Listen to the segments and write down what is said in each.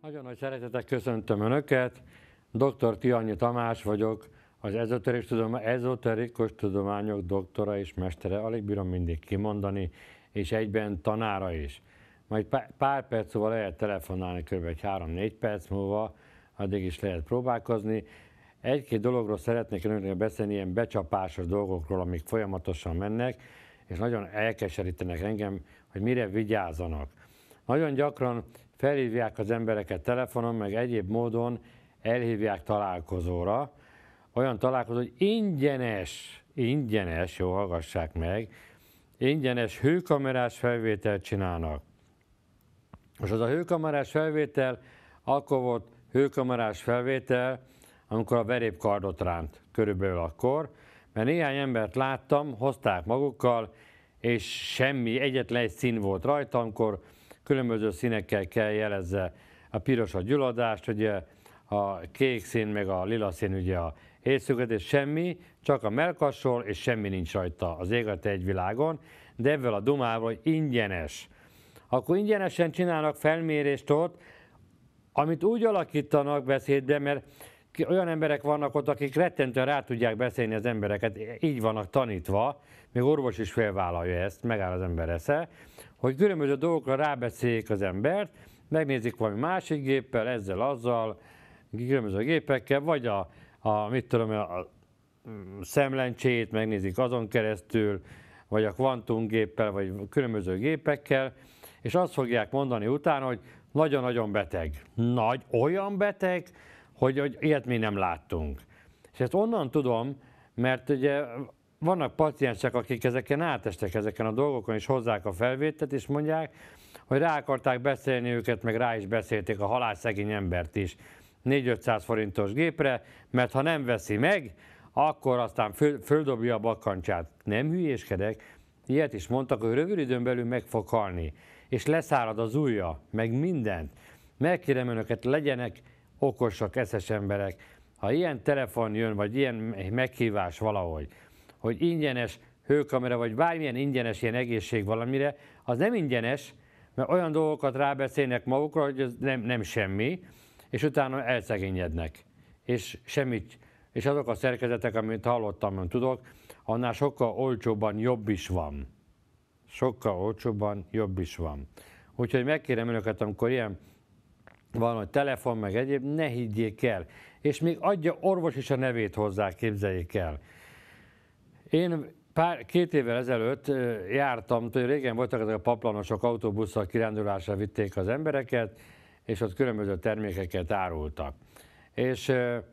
Nagyon nagy szeretettel köszöntöm Önöket, dr. Tihanyi Tamás vagyok, az ezoterikus tudományok doktora és mestere, alig bírom mindig kimondani, és egyben tanára is. Majd pár perc múlva lehet telefonálni, kb. 3-4 perc múlva, addig is lehet próbálkozni. Egy-két dologról szeretnék Önöknek beszélni, ilyen becsapásos dolgokról, amik folyamatosan mennek, és nagyon elkeserítenek engem, hogy mire vigyázzanak. Nagyon gyakran felhívják az embereket telefonon, meg egyéb módon elhívják találkozóra. Olyan találkozó, hogy ingyenes, jó, hallgassák meg, ingyenes hőkamerás felvételt csinálnak. Most az a hőkamerás felvétel, akkor volt hőkamerás felvétel, amikor a verépkardot ránt, körülbelül akkor, mert néhány embert láttam, hozták magukkal, és semmi, egyetlen egy szín volt rajta, amikor különböző színekkel kell jelezze a piros a gyulladást, ugye a kék szín meg a lila szín ugye a éjszögetés, semmi, csak a mellkasról, és semmi nincs rajta az ég a egy világon, de ebből a dumával, hogy ingyenes. Akkor ingyenesen csinálnak felmérést ott, amit úgy alakítanak beszédbe, mert olyan emberek vannak ott, akik rettentően rá tudják beszélni az embereket, így vannak tanítva, még orvos is felvállalja ezt, megáll az ember esze, hogy különböző dolgokra rábeszéljék az embert, megnézik valami másik géppel, ezzel, azzal, különböző gépekkel, vagy a szemlencsét megnézik azon keresztül, vagy a kvantumgéppel, vagy különböző gépekkel, és azt fogják mondani utána, hogy nagyon-nagyon beteg. Olyan beteg, hogy ilyet mi nem láttunk. És ezt onnan tudom, mert ugye vannak paciensek, akik ezeken átestek ezeken a dolgokon, és hozzák a felvételt, és mondják, hogy rá akarták beszélni őket, meg rá is beszélték a halálszegény embert is 400-500 forintos gépre, mert ha nem veszi meg, akkor aztán földobja a bakkancsát. Nem hülyéskedek, ilyet is mondtak, hogy rövid időn belül meg fog halni, és leszárad az ujja, meg mindent. Megkérem Önöket, legyenek okosak, eszes emberek. Ha ilyen telefon jön, vagy ilyen meghívás valahogy, hogy ingyenes hőkamera, vagy bármilyen ingyenes ilyen egészség valamire, az nem ingyenes, mert olyan dolgokat rábeszélnek magukra, hogy ez nem semmi, és utána elszegényednek. És azok a szerkezetek, amit hallottam, nem tudok, annál sokkal olcsóbban jobb is van. Sokkal olcsóbban jobb is van. Úgyhogy megkérem Önöket, amikor ilyen van, hogy telefon, meg egyéb, ne higgyék el. És még adja orvos is a nevét hozzá, képzeljék el. Én 2 évvel ezelőtt jártam, régen voltak ezek a paplanosok, autóbusszal kirándulásra vitték az embereket, és ott különböző termékeket árultak. És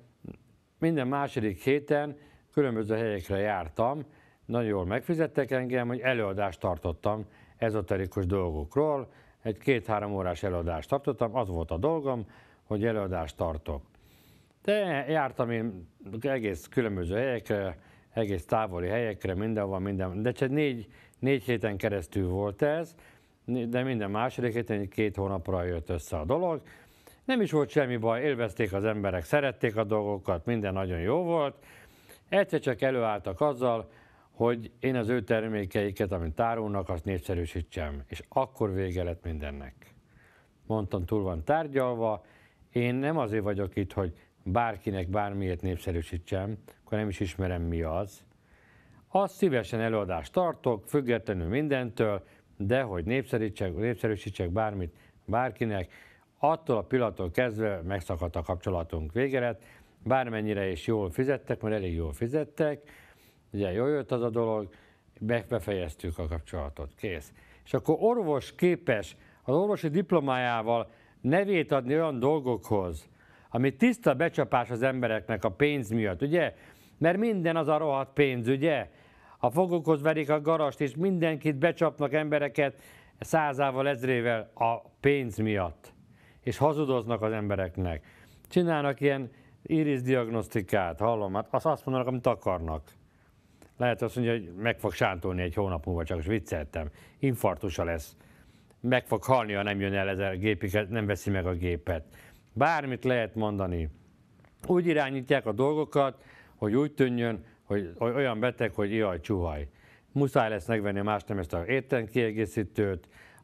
minden második héten különböző helyekre jártam, nagyon jól megfizettek engem, hogy előadást tartottam ezoterikus dolgokról, egy 2-3 órás előadást tartottam, az volt a dolgom, hogy előadást tartok. De jártam én egész különböző helyekre, egész távoli helyekre, mindenhol, de csak 4 héten keresztül volt ez, de minden második héten 2 hónapra jött össze a dolog. Nem is volt semmi baj, élvezték az emberek, szerették a dolgokat, minden nagyon jó volt. Egyszer csak előálltak azzal, hogy én az ő termékeiket, amit árulnak, azt népszerűsítsem. És akkor vége lett mindennek. Mondtam, túl van tárgyalva, én nem azért vagyok itt, hogy bárkinek bármiért népszerűsítsem, akkor nem is ismerem, mi az. Azt szívesen előadást tartok, függetlenül mindentől, de hogy népszerűsítsek bármit bárkinek, attól a pillanattól kezdve megszakadt a kapcsolatunk, vége lett, bármennyire is jól fizettek, mert elég jól fizettek, ugye jól jött az a dolog, befejeztük a kapcsolatot, kész. És akkor orvos képes az orvosi diplomájával nevét adni olyan dolgokhoz, ami tiszta becsapás az embereknek a pénz miatt, ugye? Mert minden az a rohadt pénz, ugye? A fogokhoz verik a garast, és mindenkit becsapnak embereket 100-ával, 1000-ével a pénz miatt. És hazudoznak az embereknek. Csinálnak ilyen iris-diagnosztikát, hallom, hát azt mondanak, amit akarnak. Lehet azt mondja, hogy meg fog sántolni egy hónap múlva, csak is vicceltem. Infarktusa lesz. Meg fog halni, ha nem jön el ez a gépig, nem veszi meg a gépet. Bármit lehet mondani. Úgy irányítják a dolgokat, hogy úgy tűnjön, hogy olyan beteg, hogy jaj, csuhaj. Muszáj lesz megvenni más nem ezt a étrenkiegészítőt,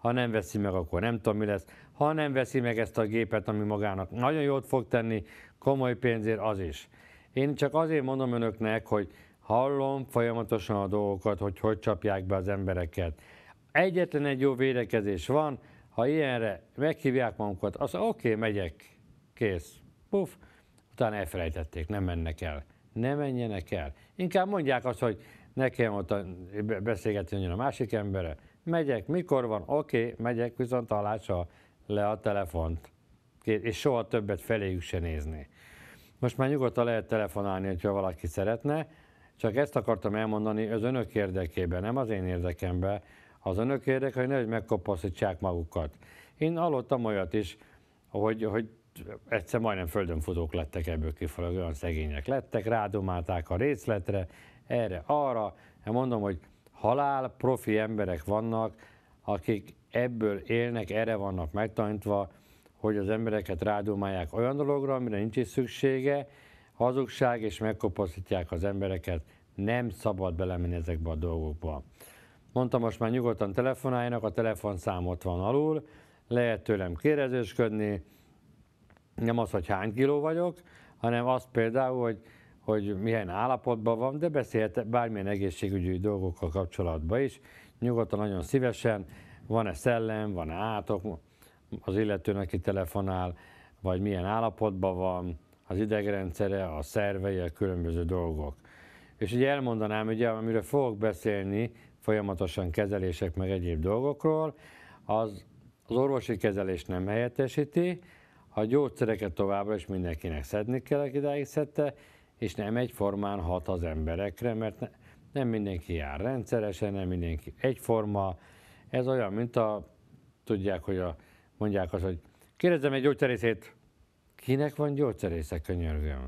ha nem veszi meg, akkor nem tudom, mi lesz. Ha nem veszi meg ezt a gépet, ami magának nagyon jót fog tenni, komoly pénzért, az is. Én csak azért mondom önöknek, hogy hallom folyamatosan a dolgokat, hogy csapják be az embereket. Egyetlen egy jó védekezés van, ha ilyenre meghívják magukat, az oké, megyek, kész, puf, utána elfelejtették, nem mennek el. Ne menjenek el. Inkább mondják azt, hogy nekem ott beszélgetni a másik emberre. Megyek, mikor van? Oké, megyek, viszont hallásra le a telefont. És soha többet feléjük se nézni. Most már nyugodtan lehet telefonálni, hogyha valaki szeretne. Csak ezt akartam elmondani az önök érdekében, nem az én érdekemben. Az önök érdeke, hogy nehogy megkopaszítsák magukat. Én hallottam olyat is, hogy egyszer majdnem földönfutók lettek ebből kifolyólag, olyan szegények lettek, rádomálták a részletre, erre, arra. Én mondom, hogy halál profi emberek vannak, akik ebből élnek, erre vannak megtanítva, hogy az embereket rádomálják olyan dologra, amire nincs is szüksége, hazugság, és megkopaszítják az embereket. Nem szabad belemenni ezekbe a dolgokba. Mondtam, most már nyugodtan telefonáljanak, a telefonszám ott van alul, lehet tőlem kérdezősködni, nem az, hogy hány kiló vagyok, hanem az például, hogy milyen állapotban van, de beszélhet bármilyen egészségügyi dolgokkal kapcsolatban is. Nyugodtan, nagyon szívesen, van-e szellem, van-e átok, az illető, aki telefonál, vagy milyen állapotban van, az idegrendszere, a szervei, a különböző dolgok. És ugye elmondanám, ugye, amiről fogok beszélni, folyamatosan kezelések meg egyéb dolgokról, az orvosi kezelés nem helyettesíti, a gyógyszereket továbbra is mindenkinek szedni kell, aki idáig szedte, és nem egyformán hat az emberekre, mert nem mindenki jár rendszeresen, nem mindenki egyforma. Ez olyan, mint tudják, hogy mondják azt, hogy kérdezzem egy gyógyszerészét, kinek van gyógyszerésze, könyörgöm?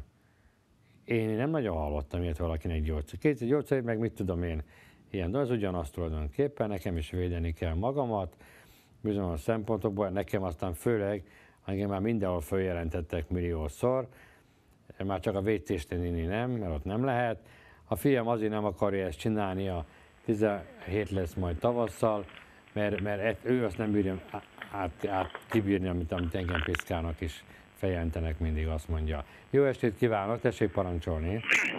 Én nem nagyon hallottam ilyet valakinek gyógyszer. Két gyógyszerét, meg mit tudom én, ilyen, de az ugyanaz tulajdonképpen, nekem is védeni kell magamat, bizonyos szempontokból, nekem aztán főleg, engem már mindenhol följelentettek milliószor, már csak a WC-st inni nem, mert ott nem lehet. A fiam azért nem akarja ezt csinálni, a 17 lesz majd tavasszal, mert ő azt nem bírja kibírni, amit engem piszkálnak is feljelentenek mindig, azt mondja. Jó estét kívánok, tessék parancsolni.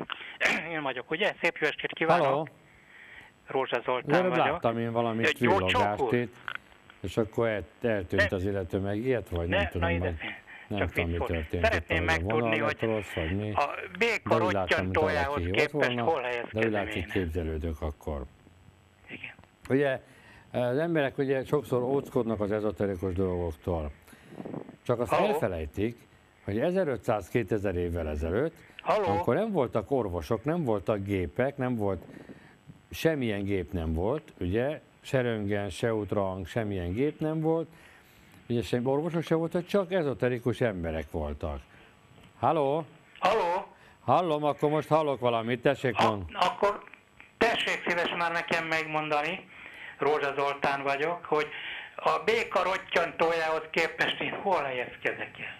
Én vagyok, ugye? Szép jó estét kívánok. Halló. Rózsa Zoltán vagyok. Láttam én valami trillogást itt, és akkor eltűnt az illető, meg ilyet, vagy nem tudom, vagy nem tudom, mi történt. Szeretném megtudni, hogy a béka rottyantójához képest hol helyezkedem én. De úgy látszik, képzelődök akkor. Igen. Ugye az emberek ugye sokszor óckodnak az ezoterikus dolgoktól. Csak azt elfelejtik, hogy 1500-2000 évvel ezelőtt, amikor nem voltak orvosok, nem voltak gépek, nem volt, semmilyen gép nem volt, ugye, se röntgen, se ultrahang, semmilyen gép nem volt, ugye semmi orvosok se voltak, csak ezoterikus emberek voltak. Halló? Halló? Hallom, akkor most hallok valamit, tessék mondani. Akkor tessék szívesen már nekem megmondani, Rózsa Zoltán vagyok, hogy a béka rottyantójához képest én hol helyezkedek el?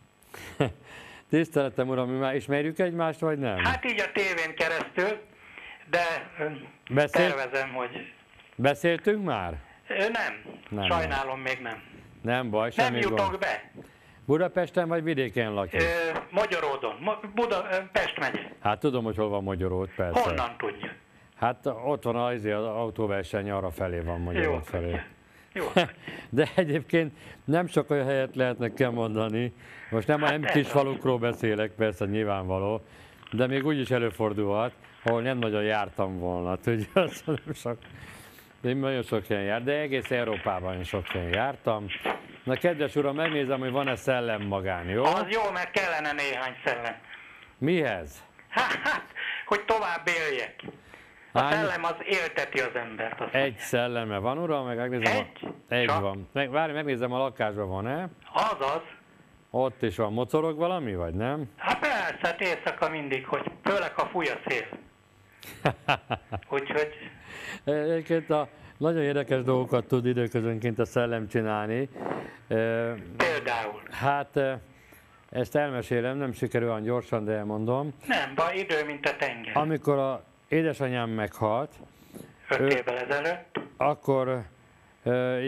Tiszteletem uram, mi már ismerjük egymást, vagy nem? Hát így a tévén keresztül, de tervezem, hogy... Beszéltünk már? Nem, sajnálom, még nem. Nem baj, semmi nem jutok be. Budapesten vagy vidéken lakik? Magyaródon, Pest megye. Hát tudom, hogy hol van Magyaród, persze. Honnan tudja? Hát ott van az autóverseny, arra felé van Magyaród felé. Jó. De egyébként nem sok olyan helyet lehet nekem mondani. Most nem kis falukról beszélek, persze nyilvánvaló, de még úgy is előfordulhat, ahol nem nagyon jártam volna. Tudja, nem sok. Én nagyon sok helyen járt, de egész Európában sok helyen jártam. Na kedves uram, megnézem, hogy van-e szellem magán, jó? Az jó, mert kellene néhány szellem. Mihez? Hát, hogy tovább éljek. A szellem az élteti az embert. Egy szelleme van, uram? Meg megnézem. Egy van. Várj, megnézem, a lakásban van-e? Azaz. Ott is van. Mocorog valami, vagy nem? Hát persze, hát éjszaka mindig, hogy főleg ha fúj a szél. Úgyhogy... Egyébként nagyon érdekes dolgokat tud időközönként a szellem csinálni. Például? Hát ezt elmesélem, nem sikerül olyan gyorsan, de elmondom. Nem, baj, idő, mint a tenger. Amikor a édesanyám meghalt, 5 évvel ezelőtt, akkor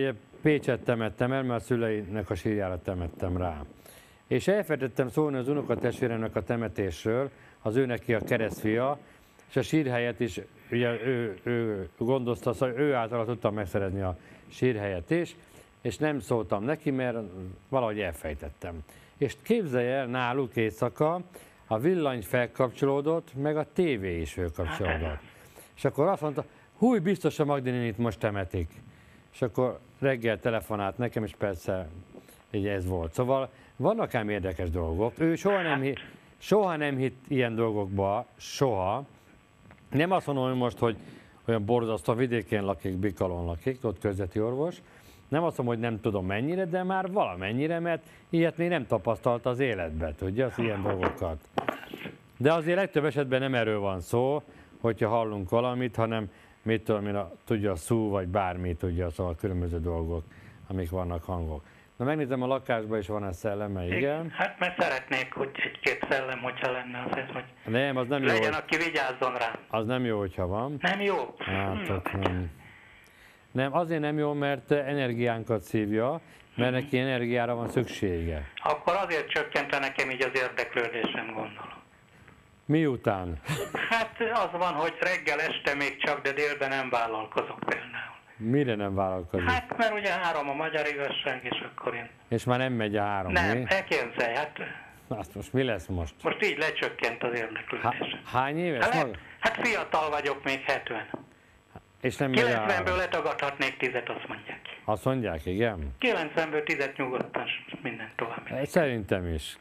Pécset temettem el, mert a szüleinek a sírjára temettem rá. És elfelejtettem szólni az unokatestvéremnek a temetésről, az ő neki a keresztfia, és a sírhelyet is ugye ő gondozta, szóval ő által tudtam megszerezni a sírhelyet is, és nem szóltam neki, mert valahogy elfejtettem. És képzelj el, náluk éjszaka a villany felkapcsolódott, meg a tévé is felkapcsolódott. És akkor azt mondta, húj, biztos a Magdi nénit most temetik. És akkor reggel telefonált nekem, és persze így ez volt. Szóval vannak ám érdekes dolgok. Ő soha nem hitt ilyen dolgokba, soha. Nem azt mondom, hogy most, hogy olyan borzasztó, vidékén lakik, Bikalon lakik, ott közveti orvos. Nem azt mondom, hogy nem tudom mennyire, de már valamennyire, mert ilyet még nem tapasztalt az életben, tudja, az ilyen dolgokat. De azért legtöbb esetben nem erről van szó, hogyha hallunk valamit, hanem mit tudom én, tudja a szó, vagy bármi, tudja, szóval különböző dolgok, amik vannak hangok. Na megnézem, a lakásban is van-e szelleme, igen. Hát mert szeretnék, hogy egy-két szellem, hogyha lenne az ez, hogy nem, az nem jó, legyen, aki vigyázzon rá. Az nem jó, hogyha van. Nem jó? Hát, nem. Nem, azért nem jó, mert energiánkat szívja, mert neki energiára van szüksége. Akkor azért csökkente nekem így az érdeklődésem, gondolom. Miután? Hát az van, hogy reggel, este még csak, de délben nem vállalkozok például. Mire nem vállalkozik? Hát mert ugye 3 a magyar igazság, és akkor én... És már nem megy a 3, Nem, mi? elképzelj, hát... Hát most mi lesz most? Most így lecsökkent az érdeklődésem. Hány éves? Hát fiatal vagyok, még 70. És nem megy a 90-ből letagadhatnék 10-et, azt mondják. Azt mondják, igen? 90-ből 10-et nyugodtan, minden tovább. Szerintem is.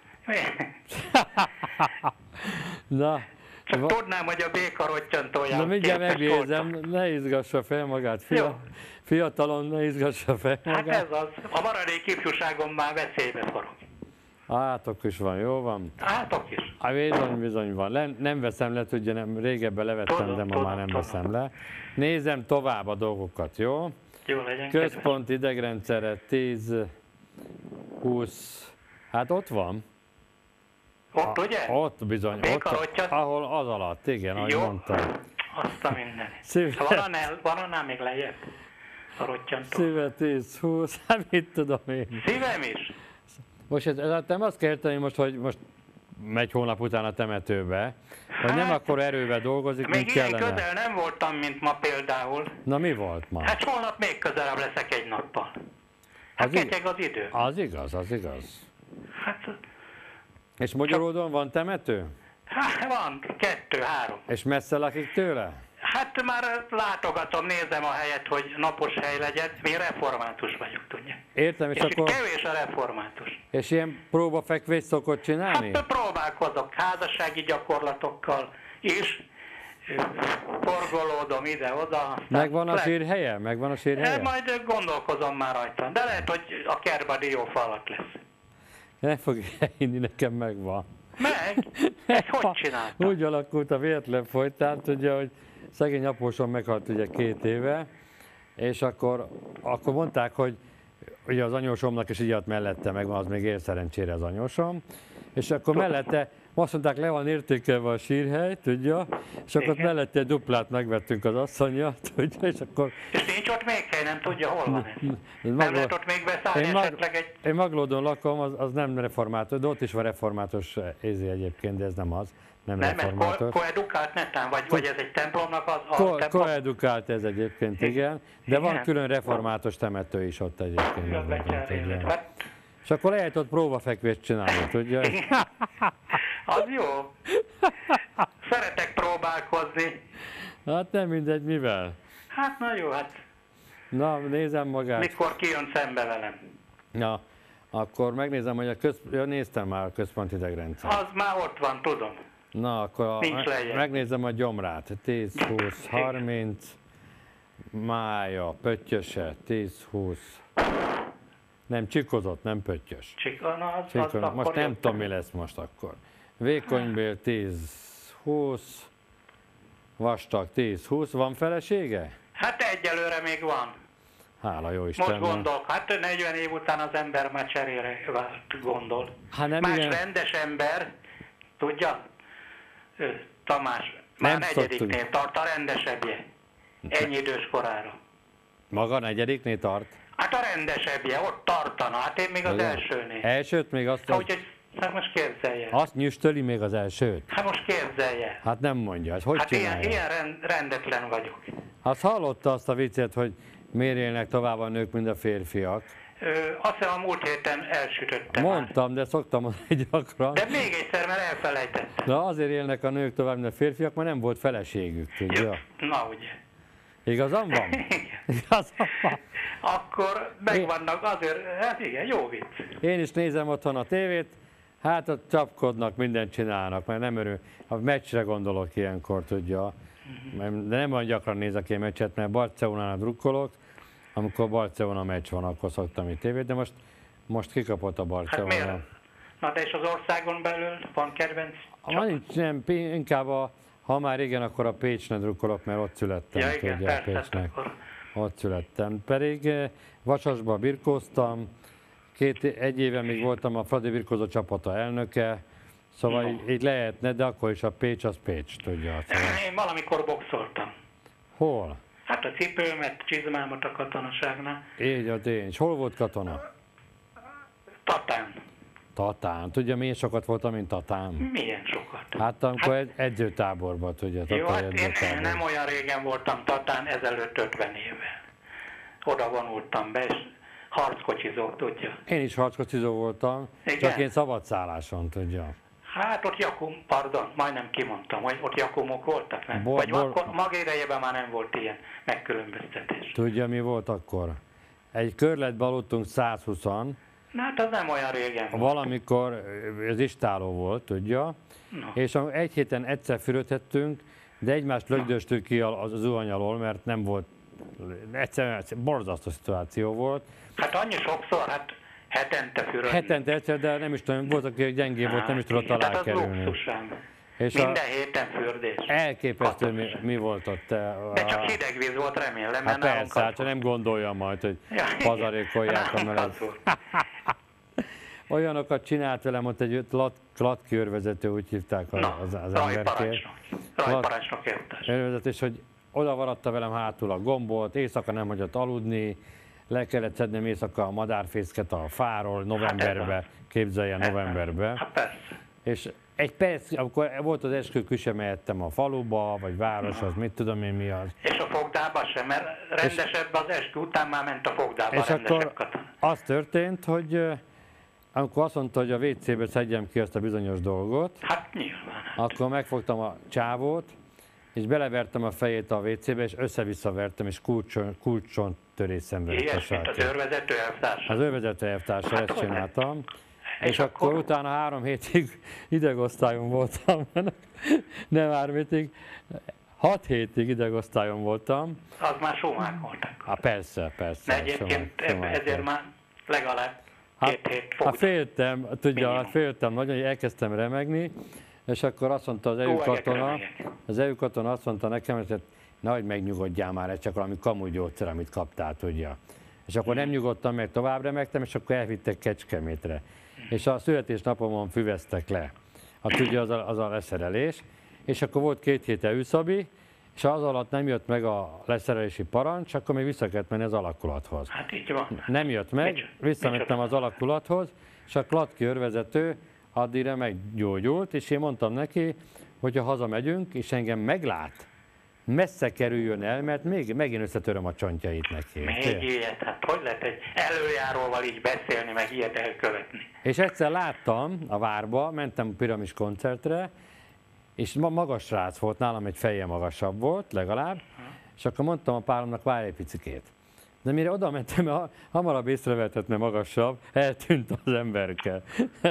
Na, Csak tudnám, hogy a béka rottyantójával. Na mindjárt megnézem, ne izgassa fel magát, fiatalon ne izgassa fel magát. Hát ez az, a maradék ifjúságom már veszélybe forog. Átok is van, jó van? Átok is. Bizony van. Nem veszem le, ugye nem, régebben levettem, de ma már nem veszem le. Nézem tovább a dolgokat, jó? Jó legyen. Központ idegrendszere 10, 20, hát ott van. Ott ugye? Ott bizony, ott, ahol az alatt, igen, ahogy mondtam. Azt a minden. Van annál még lejjebb? A rottyantó. Szíve 10, 20, hát mit tudom én. Szívem is? Most ez nem azt kértem, hogy most megy hónap után a temetőbe, hogy nem akkor erővel dolgozik, mint kellene. Még ilyen közel nem voltam, mint ma például. Na mi volt ma? Hát holnap még közelebb leszek egy nappal. Hát ketyeg az idő. Az igaz. Hát... És Magyaródon van temető? Hát van, 2-3. És messze lakik tőle? Hát már látogatom, nézem a helyet, hogy napos hely legyen. Én református vagyok, tudja. Értem, és akkor... kevés a református. És ilyen próbafekvést szokott csinálni? Hát próbálkozok házassági gyakorlatokkal is. Forgolódom ide-oda. Megvan a sírhelye? Majd gondolkozom már rajta. De lehet, hogy a kertben diófa alatt lesz. Nem fogja hinni, nekem megvan. Meg? Ezt hogy csináltam? Úgy alakult a véletlen folytán, ugye, hogy szegény apósom meghalt ugye 2 éve, és akkor mondták, hogy ugye az anyósomnak is így mellette megvan, az még él szerencsére az anyósom, és akkor mellette azt mondták, le van értékelve a sírhely, tudja, és akkor mellette egy duplát megvettünk az asszonya, tudja, és akkor... És nincs ott még hely, nem tudja, hol van ez? Nem lehet ott még beszállni esetleg egy... Én Maglódon lakom, az nem református, de ott is van református ézi egyébként, de ez nem az, nem református. Nem, ez koedukált netán, vagy ez egy templomnak az a templom? Koedukált ez egyébként, igen, de van külön református temető is ott egyébként. És akkor lehet ott próbafekvést csinálni, tudja? Az jó. Szeretek próbálkozni. Hát nem mindegy, mivel? Hát na jó, hát. Na, nézem magát. Mikor kijön szembe velem. Na, akkor megnézem, hogy néztem már a központi idegrendszer. Az már ott van, tudom. Na, akkor megnézem a gyomrát. 10, 20, 30, mája, pöttyöse, 10, 20. Nem, csikozott, nem pöttyös. Most nem tudom, mi lesz most akkor. Vékonybél 10, 20, vastag 10, 20. Van felesége? Hát egyelőre még van. Hála jó Istennek. Most gondolok, hát 40 év után az ember már cserére gondol. Hát nem más igen. rendes ember, tudja? Tamás, már negyediknél tart a rendesebbje. Ennyi idős korára. Maga negyediknél tart? Hát a rendesebbje, ott tartana, hát én még az Igen. elsőnél. Elsőt még Úgyhogy hát most képzelje. azt nyüstöli még az elsőt? Hát most képzelje. Hát nem mondja, ez hogy Hát csinálja? ilyen rendetlen vagyok. Azt hallotta azt a viccet, hogy miért élnek tovább a nők, mint a férfiak? Azt hiszem a múlt héten elsütöttem. Mondtam, de szoktam mondani gyakran. De még egyszer, mert elfelejtettem. De azért élnek a nők tovább, mint a férfiak, mert nem volt feleségük, tudja? Na ugye. Igazam van? Igazam van. Akkor megvannak azért, hát igen, jó vicc. Én is nézem otthon a tévét, hát ott csapkodnak, mindent csinálnak, mert nem örül. A meccsre gondolok ilyenkor, tudja. De nem olyan gyakran nézek én meccset, mert Barcelonának drukkolok. Amikor Barcelona meccs van, akkor szoktam itt tévét, de most kikapott a Hát Barcelona. miért? Na de és az országon belül van kedvenc? Ha nincs, nem, inkább ha már igen, akkor a Pécsnek drukkolok, mert ott születtem, Ja igen, tudja, persze, Pécsnek. akkor. Ott születtem. Pedig Vasasban birkóztam, egy éve még voltam a Fradi birkózó csapata elnöke, szóval így lehetne, de akkor is a Pécs az Pécs, tudja. Szóval. Én valamikor boxoltam. Hol? Hát a cipőmet, csizmámat a katonaságnál. Így a tény. És hol volt katona? Tatán. Tatán. Tudja, milyen sokat voltam, mint Tatán? Milyen sokat? Hát amikor edzőtáborban, tudja, Jó, Tatai hát én edzőtáborban. nem olyan régen voltam Tatán, ezelőtt 50 éve. Oda vonultam be, és harckocsizó, tudja. Én is harckocsizó voltam, Igen? csak én szabadszálláson, tudja. Hát ott majdnem kimondtam, hogy ott jakumok voltak, nem? Vagy akkor maga idejében már nem volt ilyen megkülönböztetés. Tudja, mi volt akkor? Egy körletbe aludtunk 120-an, Na hát az nem olyan régen volt. valamikor ez istáló volt, tudja, No. és egy héten egyszer fürödhettünk, de egymást lögdöstük ki az zuhany alól, mert nem volt, egyszerűen borzasztó szituáció volt. Hát annyi sokszor, hát hetente fürödni. Hetente egyszer, de nem is tudom, volt, aki gyengébb volt, nem is tudott alá Tehát az kerülni. luxusám. És Minden héten fürdés. elképesztő, mi volt ott. De csak hideg víz volt, remélem, Hát mert nálunk persze, az hát csak nem gondolja majd, hogy Ja, igen. pazarékolják a Nálunk meleg. az volt. Olyanokat csinált velem, ott egy Klatki őrvezető, úgy hívták az emberkét. Rajparancsnok értes. Őrvezetés, hogy oda varadta velem hátul a gombot, éjszaka nem hagyott aludni, le kellett szednem éjszaka a madárfészket a fáról novemberbe, képzelje novemberbe. Hát persze. És egy perc, amikor volt az eskü, sem mehettem a faluba, vagy városhoz, mit tudom én mi az. És a fogdába sem, mert rendesebb az eskü után már ment a fogdába És rendesebb akkor katona. az történt, hogy amikor azt mondta, hogy a WC-be szedjem ki azt a bizonyos dolgot, Hát nyilván. akkor megfogtam a csávót, és belevertem a fejét a WC-be, és össze-vissza vertem, és kulcson törés szenvedett a Ilyes, mint az srác. őrvezető elvtársa. Az őrvezető elvtársa, Hát ezt hogy csináltam. És És akkor utána 3 hétig idegosztályon voltam, nem 3 hétig, 6 hétig idegosztályon voltam. Az már sumák voltak. Hát persze. De egyébként ezért már legalább 2 hét Hát fogd. féltem, tudja, Minimum. féltem nagyon, hogy elkezdtem remegni, és akkor azt mondta az EU katona, azt mondta nekem, hogy nehogy megnyugodjál már, ez csak valami kamu gyógyszer, amit kaptál, tudja. És akkor nem nyugodtam meg, tovább remegtem, és akkor elvittek Kecskemétre. És a születésnapomon füveztek le. Hát ugye az a leszerelés. És akkor volt 2 hét előszabi, és az alatt nem jött meg a leszerelési parancs, akkor még vissza kellett menni az alakulathoz. Hát így van. Nem jött meg, visszamentem az alakulathoz, és a Klatki őrvezető addigra meggyógyult, és én mondtam neki, hogy ha hazamegyünk, és engem meglát, messze kerüljön el, mert megint összetöröm a csontjait neki. Még ilyet, hát hogy lehet egy előjáróval így beszélni, meg ilyet elkövetni? És egyszer láttam a Várba, mentem a Piramis koncertre, és magas srác volt, nálam egy feje magasabb volt legalább, és akkor mondtam a páromnak, várj egy picikét. De mire oda mentem, hamarabb észrevehetett, mert magasabb, eltűnt az emberke.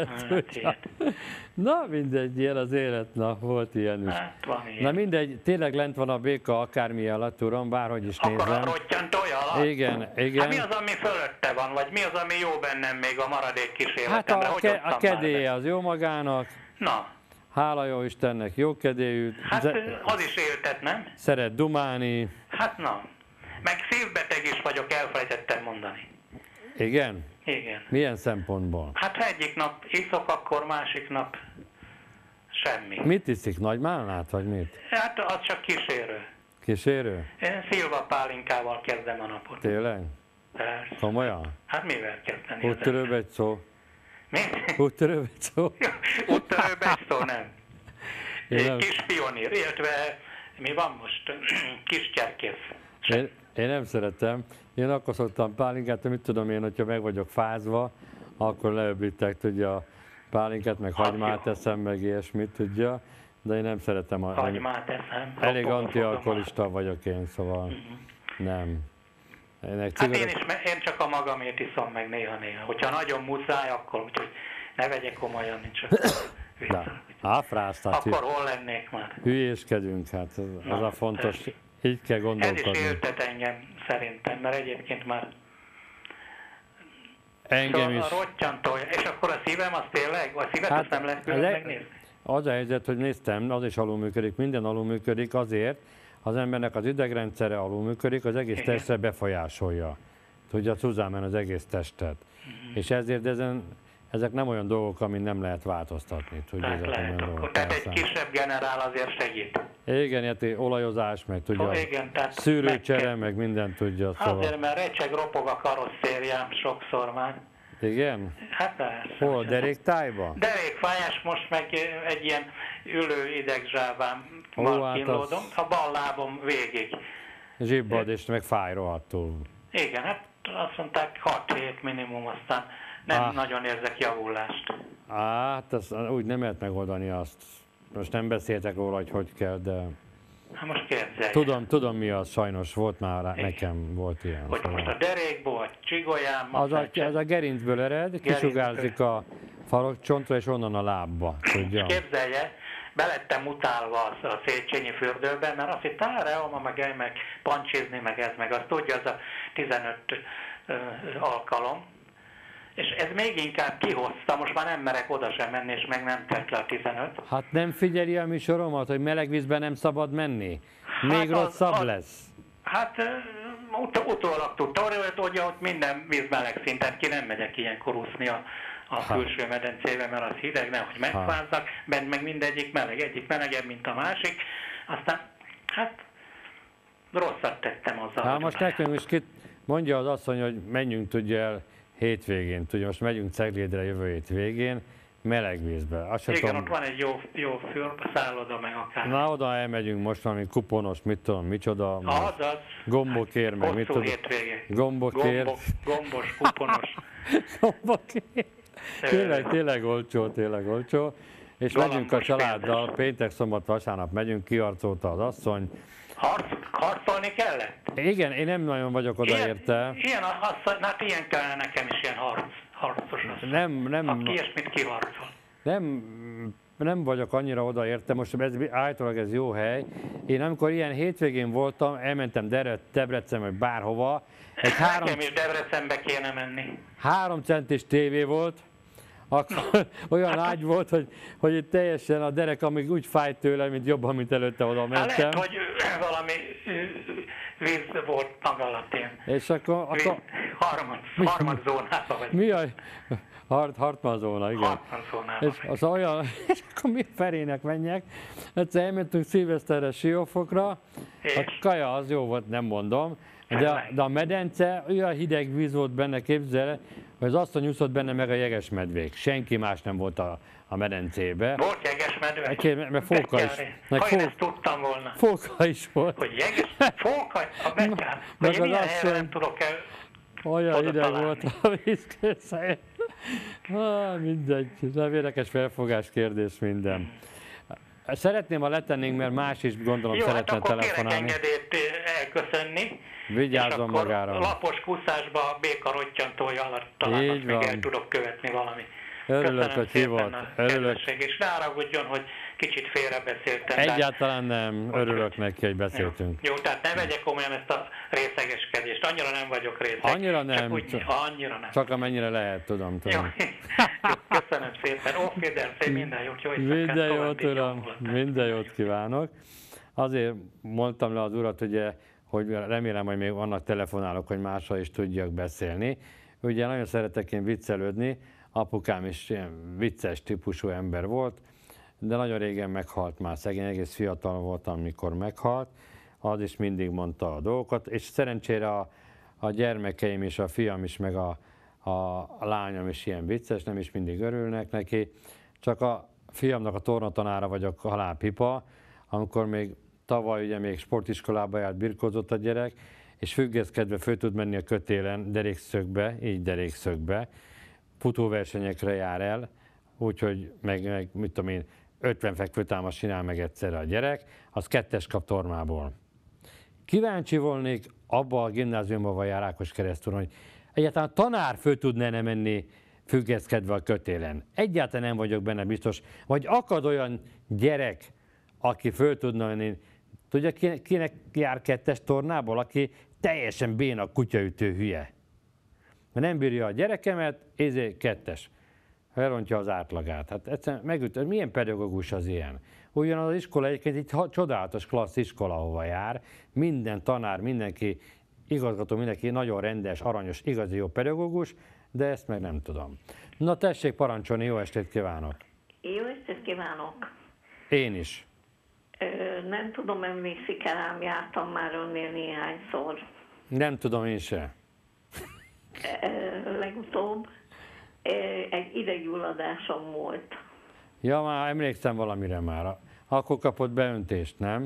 Na mindegy, ilyen az élet, na volt ilyen is. Hát van ilyen. Na mindegy, tényleg lent van a béka akármi alatt, uram, bárhogy is Akkor a nézem. rottyantója alatt? Igen. Hát mi az, ami fölötte van, vagy mi az, ami jó bennem még a maradék Hát kísérletemre? Hogy a osztam már kedélye be? az jó magának, Na, hála jó Istennek, jó kedélyű, hát az is éltet, nem? szeret dumálni. Hát na. Meg szívbeteg is vagyok, elfelejtettem mondani. Igen? Igen. Milyen szempontból? Hát ha egyik nap iszok, akkor másik nap semmi. Mit iszik, nagymálnát, vagy mit? Hát az csak kísérő. Kísérő? Én szilva pálinkával kezdem a napot. Tényleg? Persze. Komolyan? Hát mivel kezdeni? Úttörőbb egy szó? Mi? Úttörőbb egy szó? Úttörőbb egy szó, nem. Nem. Kis pionír, illetve mi van most? Kis cserkész. Én nem szeretem. Én akkor szoktam pálinkát, mit tudom én, hogyha meg vagyok fázva, akkor leöblítek, tudja, a pálinkát, meg hagymát eszem, meg ilyesmit, tudja. De én nem szeretem. Hagymát eszem. Elég antialkoholista vagyok én, szóval nem. Hát én csak a magamét iszom meg néha-néha. Hogyha nagyon muszáj, akkor úgyhogy ne vegyek komolyan, nincs vissza. Akkor hol lennék már? Hülyéskedünk, hát az a fontos, így kell gondolkodni. Ez is éltet engem szerintem, mert egyébként már engem is. A rottyantolja, és akkor a szívem az tényleg, a szívet azt nem lehet külön megnézni? Az a helyzet, hogy néztem, az is alulműködik, minden alulműködik azért, az embernek az idegrendszere alulműködik, az egész testre befolyásolja. Tudja, Suzanne az egész testet. És ezért ezek nem olyan dolgok, amit nem lehet változtatni. Tudja, tehát lehet akkor. Tehát egy kisebb generál azért segít. Igen, hát olajozás, meg tudja, szűrőcsere, meg mindent tudja. Szóval. Azért, mert recseg, ropog a karosszériám sokszor már. Igen? Hát persze. Hol, deréktájban? Derékfájás, most meg egy ilyen ülő idegzsávámmal kínlódom, a bal lábom végig. Zsibbad, és meg fáj rohadtul. Igen, hát azt mondták 6 hét minimum, aztán nem nagyon érzek javulást. Hát úgy nem lehet megoldani azt. Most nem beszéltek róla, hogy kell, de... Hát most képzelj. Tudom mi az, sajnos volt már, nekem volt ilyen. Hogy szóval. Most a derékból, vagy csigolyám... Az a gerincből ered, kisugárzik a farokcsontra, és onnan a lábba, tudja. Képzelje, belettem utálva a Széchenyi fürdőben, mert azt hitt, reoma, meg pancsizni, meg ez, meg azt tudja, az a 15 alkalom. És ez még inkább kihozta, most már nem merek oda sem menni, és meg nem tett le a 15. Hát nem figyeli a műsoromat, hogy meleg vízben nem szabad menni? Még rosszabb lesz. Hát utólag tudta, hogy ott minden víz meleg szinten, ki nem megyek ilyenkor úszni a külső medencébe, mert az hideg, nehogy megfázzak, bent meg mindegyik meleg, egyik melegebb, mint a másik. Aztán, hát rosszat tettem azzal. Hát most nekünk is mondja az asszony, hogy menjünk tudja el hétvégén, tudja, most megyünk Ceglédre jövő hétvégén, meleg vízbe. Igen, ott van egy jó szálloda meg akár. Na, oda elmegyünk most, valami kuponos, mit tudom, micsoda. Azaz. Gombokér, meg mit tudom. Gombokér. Gombos, kuponos. Gombokér. Tényleg olcsó. És megyünk a családdal, péntek, szombat, vasárnap megyünk, kiharcolta az asszony. Harcolni kellett? Igen, én nem nagyon vagyok odaérte. Ilyen kell nekem is, ilyen harcos. Aki ilyesmit kiharcol. Nem vagyok annyira odaérte, most állítólag ez jó hely. Én amikor ilyen hétvégén voltam, elmentem Debrecen, vagy bárhova. Nekem is Debrecenbe kéne menni. 3 centis tévé volt. Akkor olyan ágy volt, hogy itt teljesen a derek, amíg úgy fájt tőle, mint jobban, mint előtte oda mentem. Lehet, hogy valami víz volt maga alatt ilyen. És akkor harmad zónában vagy. Mi a Hartmann zóna, igen. Hartmann zónában. És akkor mi felének menjek. Egyszer elmentünk szilveszterre Siófokra. A kaja az jó volt, nem mondom. De a medence, olyan hideg víz volt benne, képzel, hogy az asszony úszott benne meg a jegesmedvék. Senki más nem volt a medencébe. Volt jegesmedve? Meg fóka is. Ha én ezt tudtam volna. Fóka is volt. Hogy fóka? A betyár. Hogy én ilyen helyre nem tudok el olyan hideg volt a vízkészely. Mindegy. Érdekes felfogás kérdés minden. Szeretném, ha letennénk, mert más is gondolom szeretne telefonálni. Jó, hát akkor kérek engedélyt elköszönni. Vigyázzon magára. Lapos kuszásba a béka rottyantolja alatt talán azt még el tudok követni valami. Örülök, hogy hívott. És ne haragudjon, hogy kicsit félrebeszéltem. Egyáltalán nem. Örülök neki, hogy beszéltünk. Jó, tehát ne vegyek komolyan ezt a részegeskedést. Annyira nem vagyok részeg. Annyira nem. Annyira nem. Csak amennyire lehet, tudom. Jó, köszönöm szépen. Ó, Fidelce, minden jót. Jó éjszakát. Minden jót, uram. Minden jót kívánok. Azért mondtam le az urat, ugye, hogy remélem, hogy még vannak telefonálok, hogy mással is tudjak beszélni. Ugye nagyon szeretek én viccelődni. Apukám is ilyen vicces típusú ember volt, de nagyon régen meghalt már, szegény, egész fiatal voltam, amikor meghalt, az is mindig mondta a dolgokat, és szerencsére a gyermekeim és a fiam is, meg a lányom is ilyen vicces, nem is mindig örülnek neki. Csak a fiamnak a tornatanára vagyok halálpipa, amikor még tavaly ugye még sportiskolába járt, birkózott a gyerek, és függeszkedve föl tud menni a kötélen derékszögbe, így derékszögbe, futóversenyekre jár el, úgyhogy meg mit tudom én, 50 fekvőtámaszt csinál meg egyszerre a gyerek, az 2-es kap tormából. Kíváncsi volnék abba a gimnáziumban vagy Rákoskeresztúron, hogy egyáltalán tanár föl tudna menni függeszkedve a kötélen. Egyáltalán nem vagyok benne biztos. Vagy akad olyan gyerek, aki föl tudna menni, tudja kinek jár 2-es tornából, aki teljesen béna kutyaütő hülye. Mert nem bírja a gyerekemet, ezért 2-es. Elrontja az átlagát. Hát egyszerűen megütött. Milyen pedagógus az ilyen? Ugyanaz az iskola egyébként egy csodálatos klassz iskola, ahova jár. Minden tanár, mindenki, igazgató, mindenki nagyon rendes, aranyos, igazi jó pedagógus, de ezt meg nem tudom. Na tessék parancsolni, jó estét kívánok! Jó estét kívánok! Én is. Nem tudom, emlékszik-e rám, jártam már önnél néhányszor. Nem tudom én se. Legutóbb egy ideggyulladásom volt. Ja, már emlékszem valamire már. Akkor kapott beöntést, nem?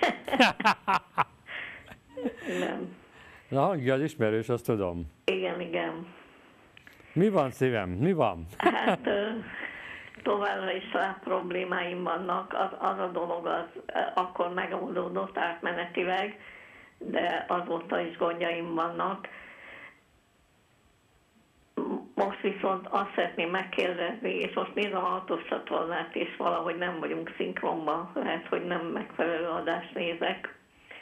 Nem. A hangja az ismerős, azt tudom. Igen, igen. Mi van szívem? Mi van? Hát továbbra is rá problémáim vannak. Az a dolog az akkor megoldódott átmenetileg, de azóta is gondjaim vannak. Most viszont azt szeretném megkérdezni, és most nézem a 6-os csatornát, és valahogy nem vagyunk szinkronban, lehet, hogy nem megfelelő adást nézek.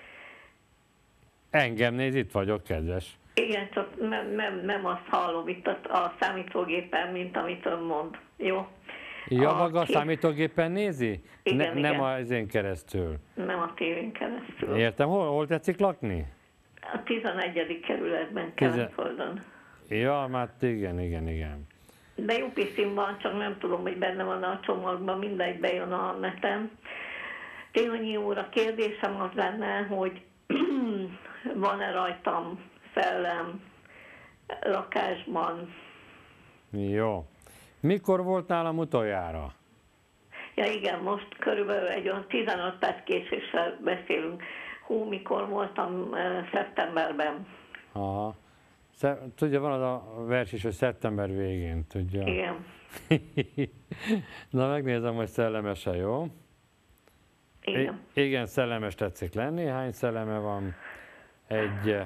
Engem néz, itt vagyok, kedves. Igen, csak nem azt hallom itt a számítógépen, mint amit ön mond. Jó? Ja, maga a számítógépen nézi? Igen, Nem igen. az én keresztül. Nem a tévén keresztül. Értem, hol tetszik lakni? A 11. kerületben Kelenföldön. Ja, már igen. De jó piszin van, csak nem tudom, hogy benne van a csomagban, mindegy, bejön a neten. Tényleg óra kérdésem az lenne, hogy van-e rajtam szellem lakásban? Jó. Mikor volt nálam utoljára? Ja igen, most körülbelül egy olyan 15 perc késéssel beszélünk. Mikor voltam szeptemberben. Aha. Tudja, van az a vers is, hogy szeptember végén, tudja. Igen. Na, megnézem, hogy szellemes-e, jó? Igen. Igen, szellemes tetszik lenni. Hány szelleme van? Egy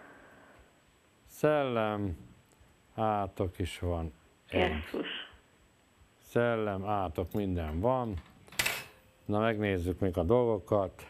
szellem, átok is van. Jézus. Szellem, átok, minden van. Na, megnézzük még a dolgokat.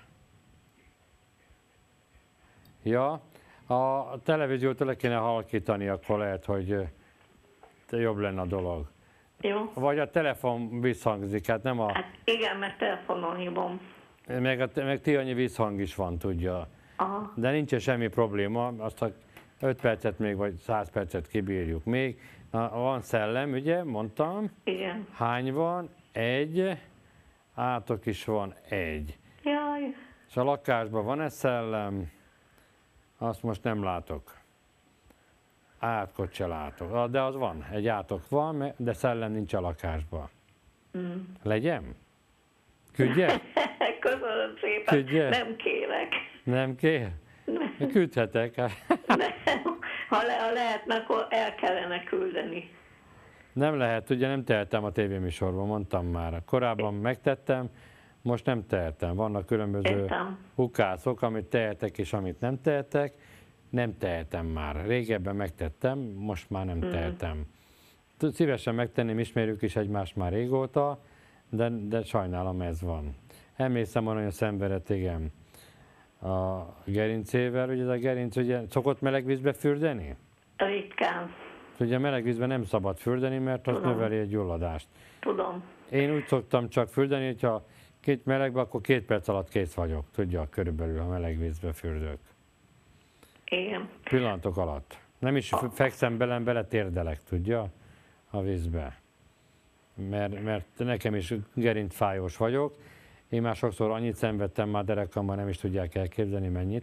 Ja, a televíziót le kéne halkítani, akkor lehet, hogy jobb lenne a dolog. Jó. Vagy a telefon visszhangzik, hát nem a... Hát igen, mert telefonon hívom. Meg ti annyi visszhang is van, tudja. Aha. De nincsen semmi probléma, azt ha 5 percet még, vagy 100 percet kibírjuk még. Na, van szellem, ugye, mondtam. Igen. Hány van? 1. Átok is van 1. Jaj. És a lakásban van-e szellem? Azt most nem látok. Átkot se látok. De az van, egy átok van, de szellem nincs a lakásban. Legyen? Küldje? Köszönöm szépen. Küldje? Nem kérek. Nem kér? Nem. Küldhetek. Nem. Ha lehetne, akkor el kellene küldeni. Nem lehet, ugye nem tehetem a tévéműsorban, mondtam már. Korábban megtettem, most nem tehetem. Vannak különböző Értem. hukászok, amit tehetek és amit nem tehetek. Nem tehetem már. Régebben megtettem, most már nem tehetem. Szívesen megtenném, ismerjük is egymást már régóta, de sajnálom, ez van. Emlékszem, van olyan szenvedett, igen, a gerincével. Ugye ez a gerinc ugye szokott meleg vízbe fürdeni? Ritkán. Ugye meleg vízben nem szabad fürdeni, mert az Tudom. növeli a gyulladást. Tudom. Én úgy szoktam csak fürdeni, hogyha két melegbe, akkor 2 perc alatt kész vagyok. Tudja, körülbelül, ha meleg vízbe fürdök. Igen. Pillanatok alatt. Nem is fekszem bele térdelek, tudja, a vízbe. Mert nekem is gerincfájós vagyok. Én már sokszor annyit szenvedtem már derekamban, nem is tudják elképzelni mennyit.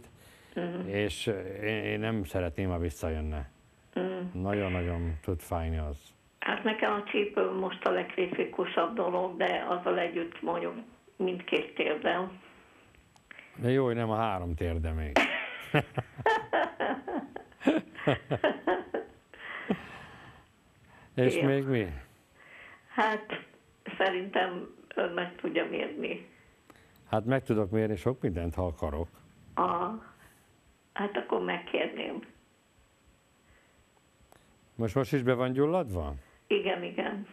és én nem szeretném, ha visszajönne. Nagyon-nagyon tud fájni az. Hát nekem a csípő most a legkritikusabb dolog, de azzal együtt mondjuk mindkét térdem. De jó, hogy nem a 3 térde még. És Igen. még mi? Hát szerintem ön meg tudja mérni. Hát meg tudok mérni sok mindent, ha akarok. Hát akkor megkérném. Most is be van gyulladva? Igen, igen.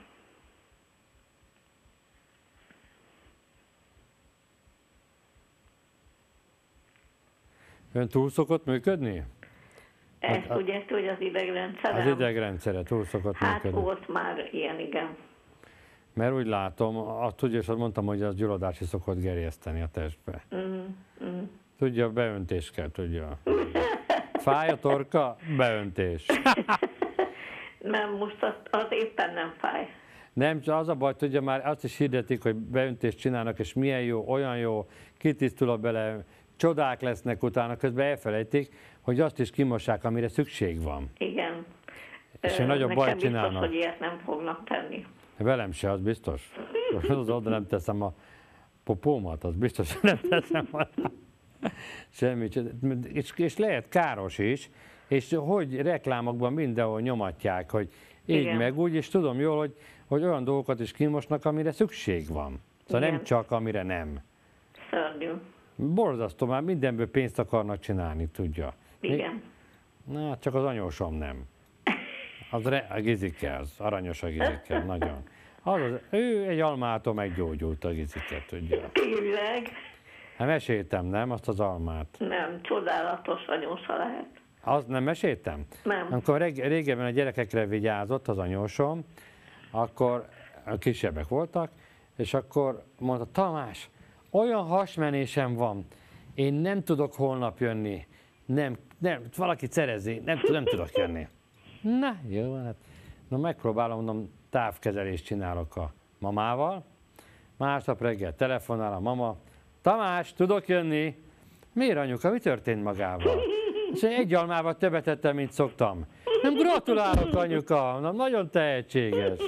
Ön túl szokott működni? Ezt úgy érti, hogy az idegrendszerem? Az idegrendszere túl szokott Hát működni. volt már ilyen, igen. Mert úgy látom, azt tudja, és azt mondtam, hogy az gyulladási szokott gerjeszteni a testbe. Tudja, beöntés kell, tudja. Fáj a torka? Beöntés. Nem, most az éppen nem fáj. Nem, csak az a baj, tudja, már azt is hirdetik, hogy beöntést csinálnak, és milyen jó, olyan jó, kitisztul a bele, csodák lesznek utána, közben elfelejtik, hogy azt is kimossák, amire szükség van. Igen. És nagyobb bajt Nekem csinálnak. biztos, hogy ilyet nem fognak tenni. Velem se, az biztos. Az oda nem teszem a popómat, az biztos, hogy nem teszem alá. Semmit. És lehet káros is, és hogy reklámokban mindenhol nyomatják, hogy így Igen. meg úgy, és tudom jól, hogy olyan dolgokat is kimosnak, amire szükség van. Szóval Igen. nem csak amire nem. Szörnyű. Borzasztó, már mindenből pénzt akarnak csinálni, tudja. Igen. Na, csak az anyósom nem. A Gizike, az aranyos a Gizike, nagyon. Ő egy almától meggyógyult a Gizike, tudja. Tényleg? Hát meséltem, nem, azt az almát? Nem, csodálatos anyósa lehet. Azt nem meséltem? Nem. Amikor régebben a gyerekekre vigyázott az anyósom, akkor kisebbek voltak, és akkor mondta, Tamás, olyan hasmenésem van, én nem tudok holnap jönni, nem, valakit szerezni, nem tudok jönni. Na, jó, hát, megpróbálom, mondom, távkezelést csinálok a mamával, másnap reggel telefonál a mama, Tamás, tudok jönni? Miért, anyuka, mi történt magával? És egy almával többet ettem, mint szoktam. Nem, gratulálok, anyuka, nagyon tehetséges.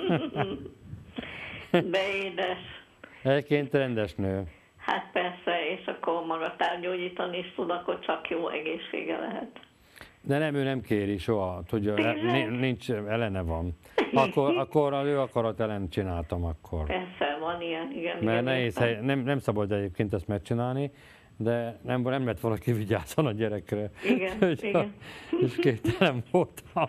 De édes. Egyébként rendes nő. Hát persze, és akkor magát gyógyítani is tud, akkor csak jó egészsége lehet. De nem, ő nem kéri soha, tudja, Tényleg? nincs, ellene van. Akkor az ő akarat ellen csináltam akkor. Persze, van ilyen, igen. Mert igen, nehéz, értem. nem szabad egyébként ezt megcsinálni, de nem lett valaki vigyázzon a gyerekre. Igen, igen. És képtelen voltam.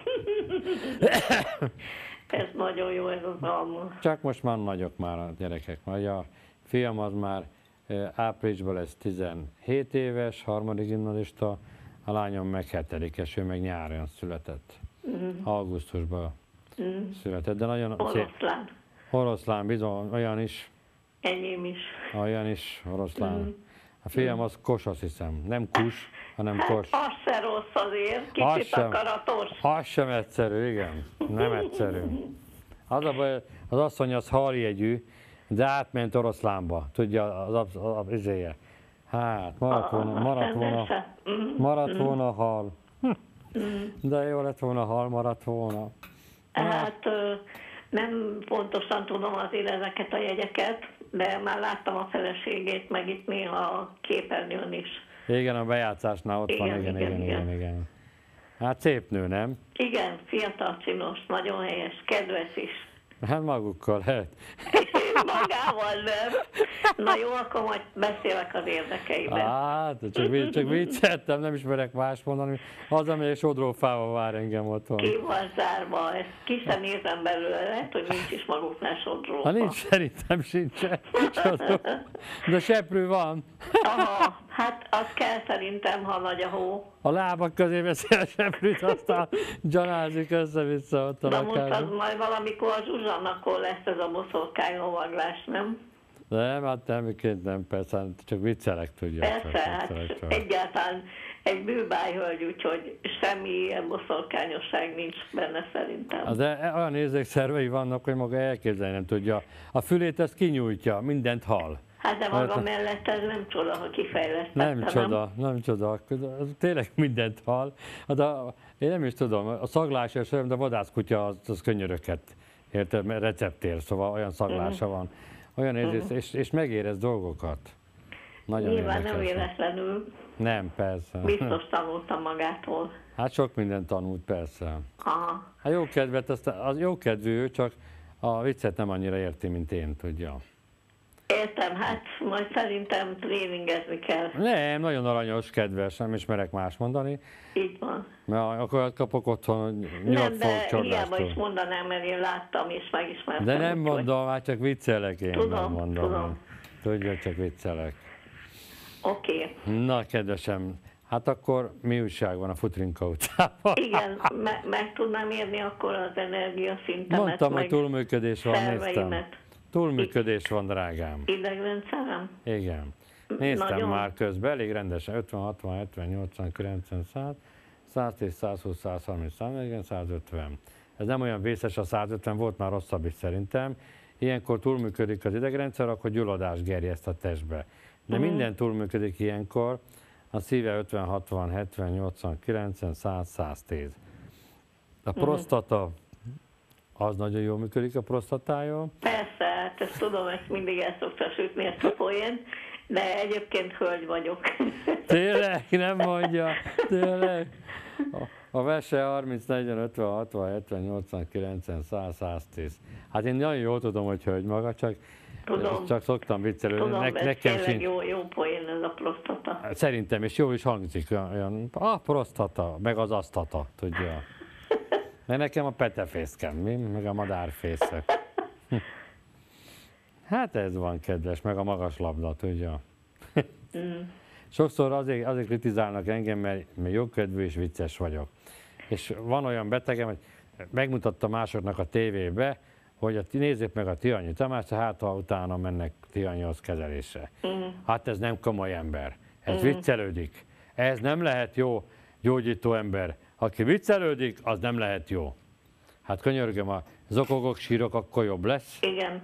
Ez nagyon jó, ez az alma. Csak most már nagyok már a gyerekek. Majd a fiam az már áprilisban lesz 17 éves, harmadik gimnazista, a lányom meg 7-es, ő meg nyáron született. Augusztusban született, de nagyon szép. Oroszlán. Oroszlán, bizony, olyan Enyém is. oroszlán. A fiam az Kos, azt hiszem. Nem Kus, hanem Hát Kos. az se rossz azért, Az kicsit sem. akaratos. Az sem egyszerű, igen. Nem egyszerű. Az a baj, az asszony az haljegyű, de átment oroszlánba. Tudja, az izéje. Hát, maradt volna hal. De jó lett volna hal, maradt volna. Hát nem pontosan tudom azért ezeket a jegyeket, de már láttam a feleségét, meg itt néha a képernyőn is. Igen, a bejátszásnál ott van, Igen. igen. Hát szép nő, nem? Igen, fiatal csinos, nagyon helyes, kedves is. Hát magukkal lehet. Magával nem. Na jó, akkor majd beszélek az érdekeiben. Hát, csak vicceltem, nem ismerek más mondani. Hazamegyek, sodrófával vár engem otthon. Ki van zárva, ezt ki sem nézem belőle, lehet, hogy nincs is maguknál sodrófa. Ha nincs, szerintem sincsen. De seprű van. Aha, hát az kell szerintem, ha nagy a hó. A lábak közé veszi a seprűt, aztán gyanázik össze-vissza ott a De most az lakásban. majd valamikor a Zsuzsannakor lesz ez a boszorkánylovaglás, nem? Nem, hát nemmiként nem, persze, csak viccelek, tudja. Persze, hát egyáltalán egy bűbájhölgy, úgyhogy semmi ilyen boszorkányosság nincs benne szerintem. De olyan érzékszervei vannak, hogy maga elképzelni nem tudja. A fülét ezt kinyújtja, mindent hall. Hát de maga mellett ez nem csoda, ha kifejlesztettem. Nem csoda. Tényleg mindent hall. Én nem is tudom, a szaglás és olyan, de a vadászkutya az könyöröket, érted, receptér, szóval olyan szaglása van. Olyan érzés, és megérez dolgokat. Nagyon Nyilván nem érdekes. véletlenül. Nem, persze. Biztos tanultam magától. Hát sok mindent tanult, persze. Aha. A jókedvet, az jókedvű, ő csak a viccet nem annyira érti, mint én, tudja. Értem, hát majd szerintem tréningezni kell. Nem, nagyon aranyos, kedves, nem ismerek más mondani. Így van. Mert akkor kapok otthon, hogy Nem, nyugat de fogok hiába is csordástól. mondanám, mert én láttam és megismertem. De nem úgyhogy- mondom, hát csak viccelek én, nem Tudom, mondom. tudom. Tudja, csak viccelek. Oké. Na, kedvesem, hát akkor mi újság van a futrinka utában? Igen, meg tudnám érni akkor az energiaszintemet, Mondtam, hogy meg túlműködés van, néztem. szerveimet. Túlműködés van, drágám. Idegrendszerem? Igen. Néztem Nagyon. már közben, elég rendesen, 50, 60, 70, 80, 90, 100, 110, 120, 130, 140, 150. Ez nem olyan vészes a 150, volt már rosszabb is szerintem. Ilyenkor túlműködik az idegrendszer, akkor gyulladás gerjeszt a testbe. De minden túlműködik ilyenkor, a szíve 50, 60, 70, 80, 90, 100, 110. A prostata, az nagyon jól működik a prostatája. Persze, hát ezt tudom, ezt mindig el szokta sütni ezt a poént, de egyébként hölgy vagyok. Tényleg, nem mondja, tényleg. A vese 30, 40, 50, 60, 70, 80, 90, 100, 110. Hát én nagyon jól tudom, hogy hölgy maga, Tudom. csak szoktam viccelődni. Tudom, ez Nekem tényleg sincs. jó poén ez a prostata. Szerintem, és jól is hangzik, olyan, a prostata, meg az asztata, tudja. Mert nekem a petefészkem, mi? Meg a madárfészek. Hát ez van, kedves, meg a magas labda, tudja. Sokszor azért kritizálnak engem, mert jókedvű és vicces vagyok. És van olyan betegem, hogy megmutatta másoknak a tévébe, hogy nézzék meg a Tihanyi Tamást, hát ha utána mennek Tihanyihoz kezelésre. Hát ez nem komoly ember, ez viccelődik. Ez nem lehet jó gyógyító ember. Aki viccelődik, az nem lehet jó. Hát könyörgöm, ha zokogok, sírok, akkor jobb lesz. Igen.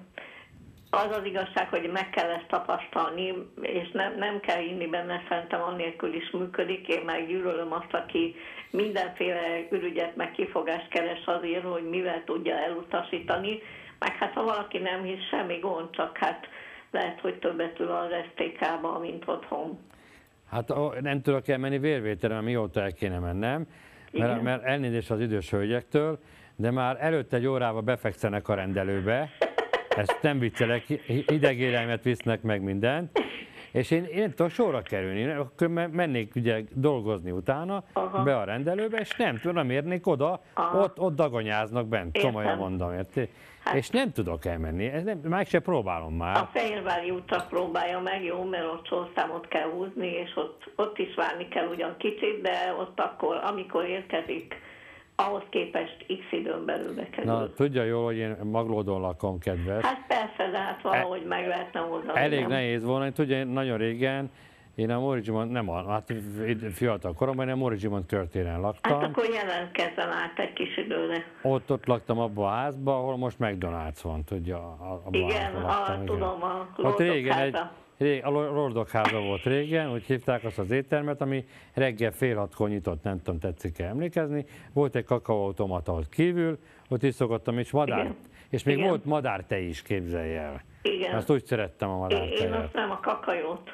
Az az igazság, hogy meg kell ezt tapasztalni, és nem kell inni benne, szerintem annélkül is működik. Én meg gyűlölöm azt, aki mindenféle ürügyet, meg kifogást keres azért, hogy mivel tudja elutasítani. Meg hát ha valaki nem hisz, semmi gond, csak hát lehet, hogy többet ül az STK-ba, mint otthon. Hát nem tudok elmenni vérvételre, mióta el kéne mennem, mert elnézést az idős hölgyektől, de már előtte egy órával befekszenek a rendelőbe, ezt nem viccelek, idegérelmet visznek meg mindent, és én tudok sorra kerülni, akkor mennék ugye dolgozni utána, be a rendelőbe, és nem tudom, érnék oda, ott dagonyáznak bent, komolyan mondom, érti? Hát, és nem tudok elmenni, meg se próbálom már. A Fehérvári útra próbálja meg, jó, mert ott sorszámot kell húzni, és ott is várni kell ugyan kicsit, de ott akkor, amikor érkezik, ahhoz képest x időn belül bekerül. Na, tudja jól, hogy én Maglódon lakom, kedves. Hát persze, de hát valahogy meg lehetne oda. Elég nem? nehéz volna, tudja, én nagyon régen, én a Móricz Zsigmond, hát fiatal koromban, én a Móricz Zsigmond körtéren laktam. Hát akkor jelentkezzen át egy kis időre. Ott laktam abban a házban, ahol most McDonald's van, tudja. Igen, tudom, a ott régen Lordok a Lordok háza volt régen, úgy hívták azt az éttermet, ami reggel 5:30-kor nyitott, nem tudom, tetszik-e emlékezni. Volt egy kakaóautomata ott kívül, ott is szokottam, és madár, igen. és még Igen. volt madártej is, képzelj el. Igen. Azt úgy szerettem a Én madártejet. azt nem, a kakajót.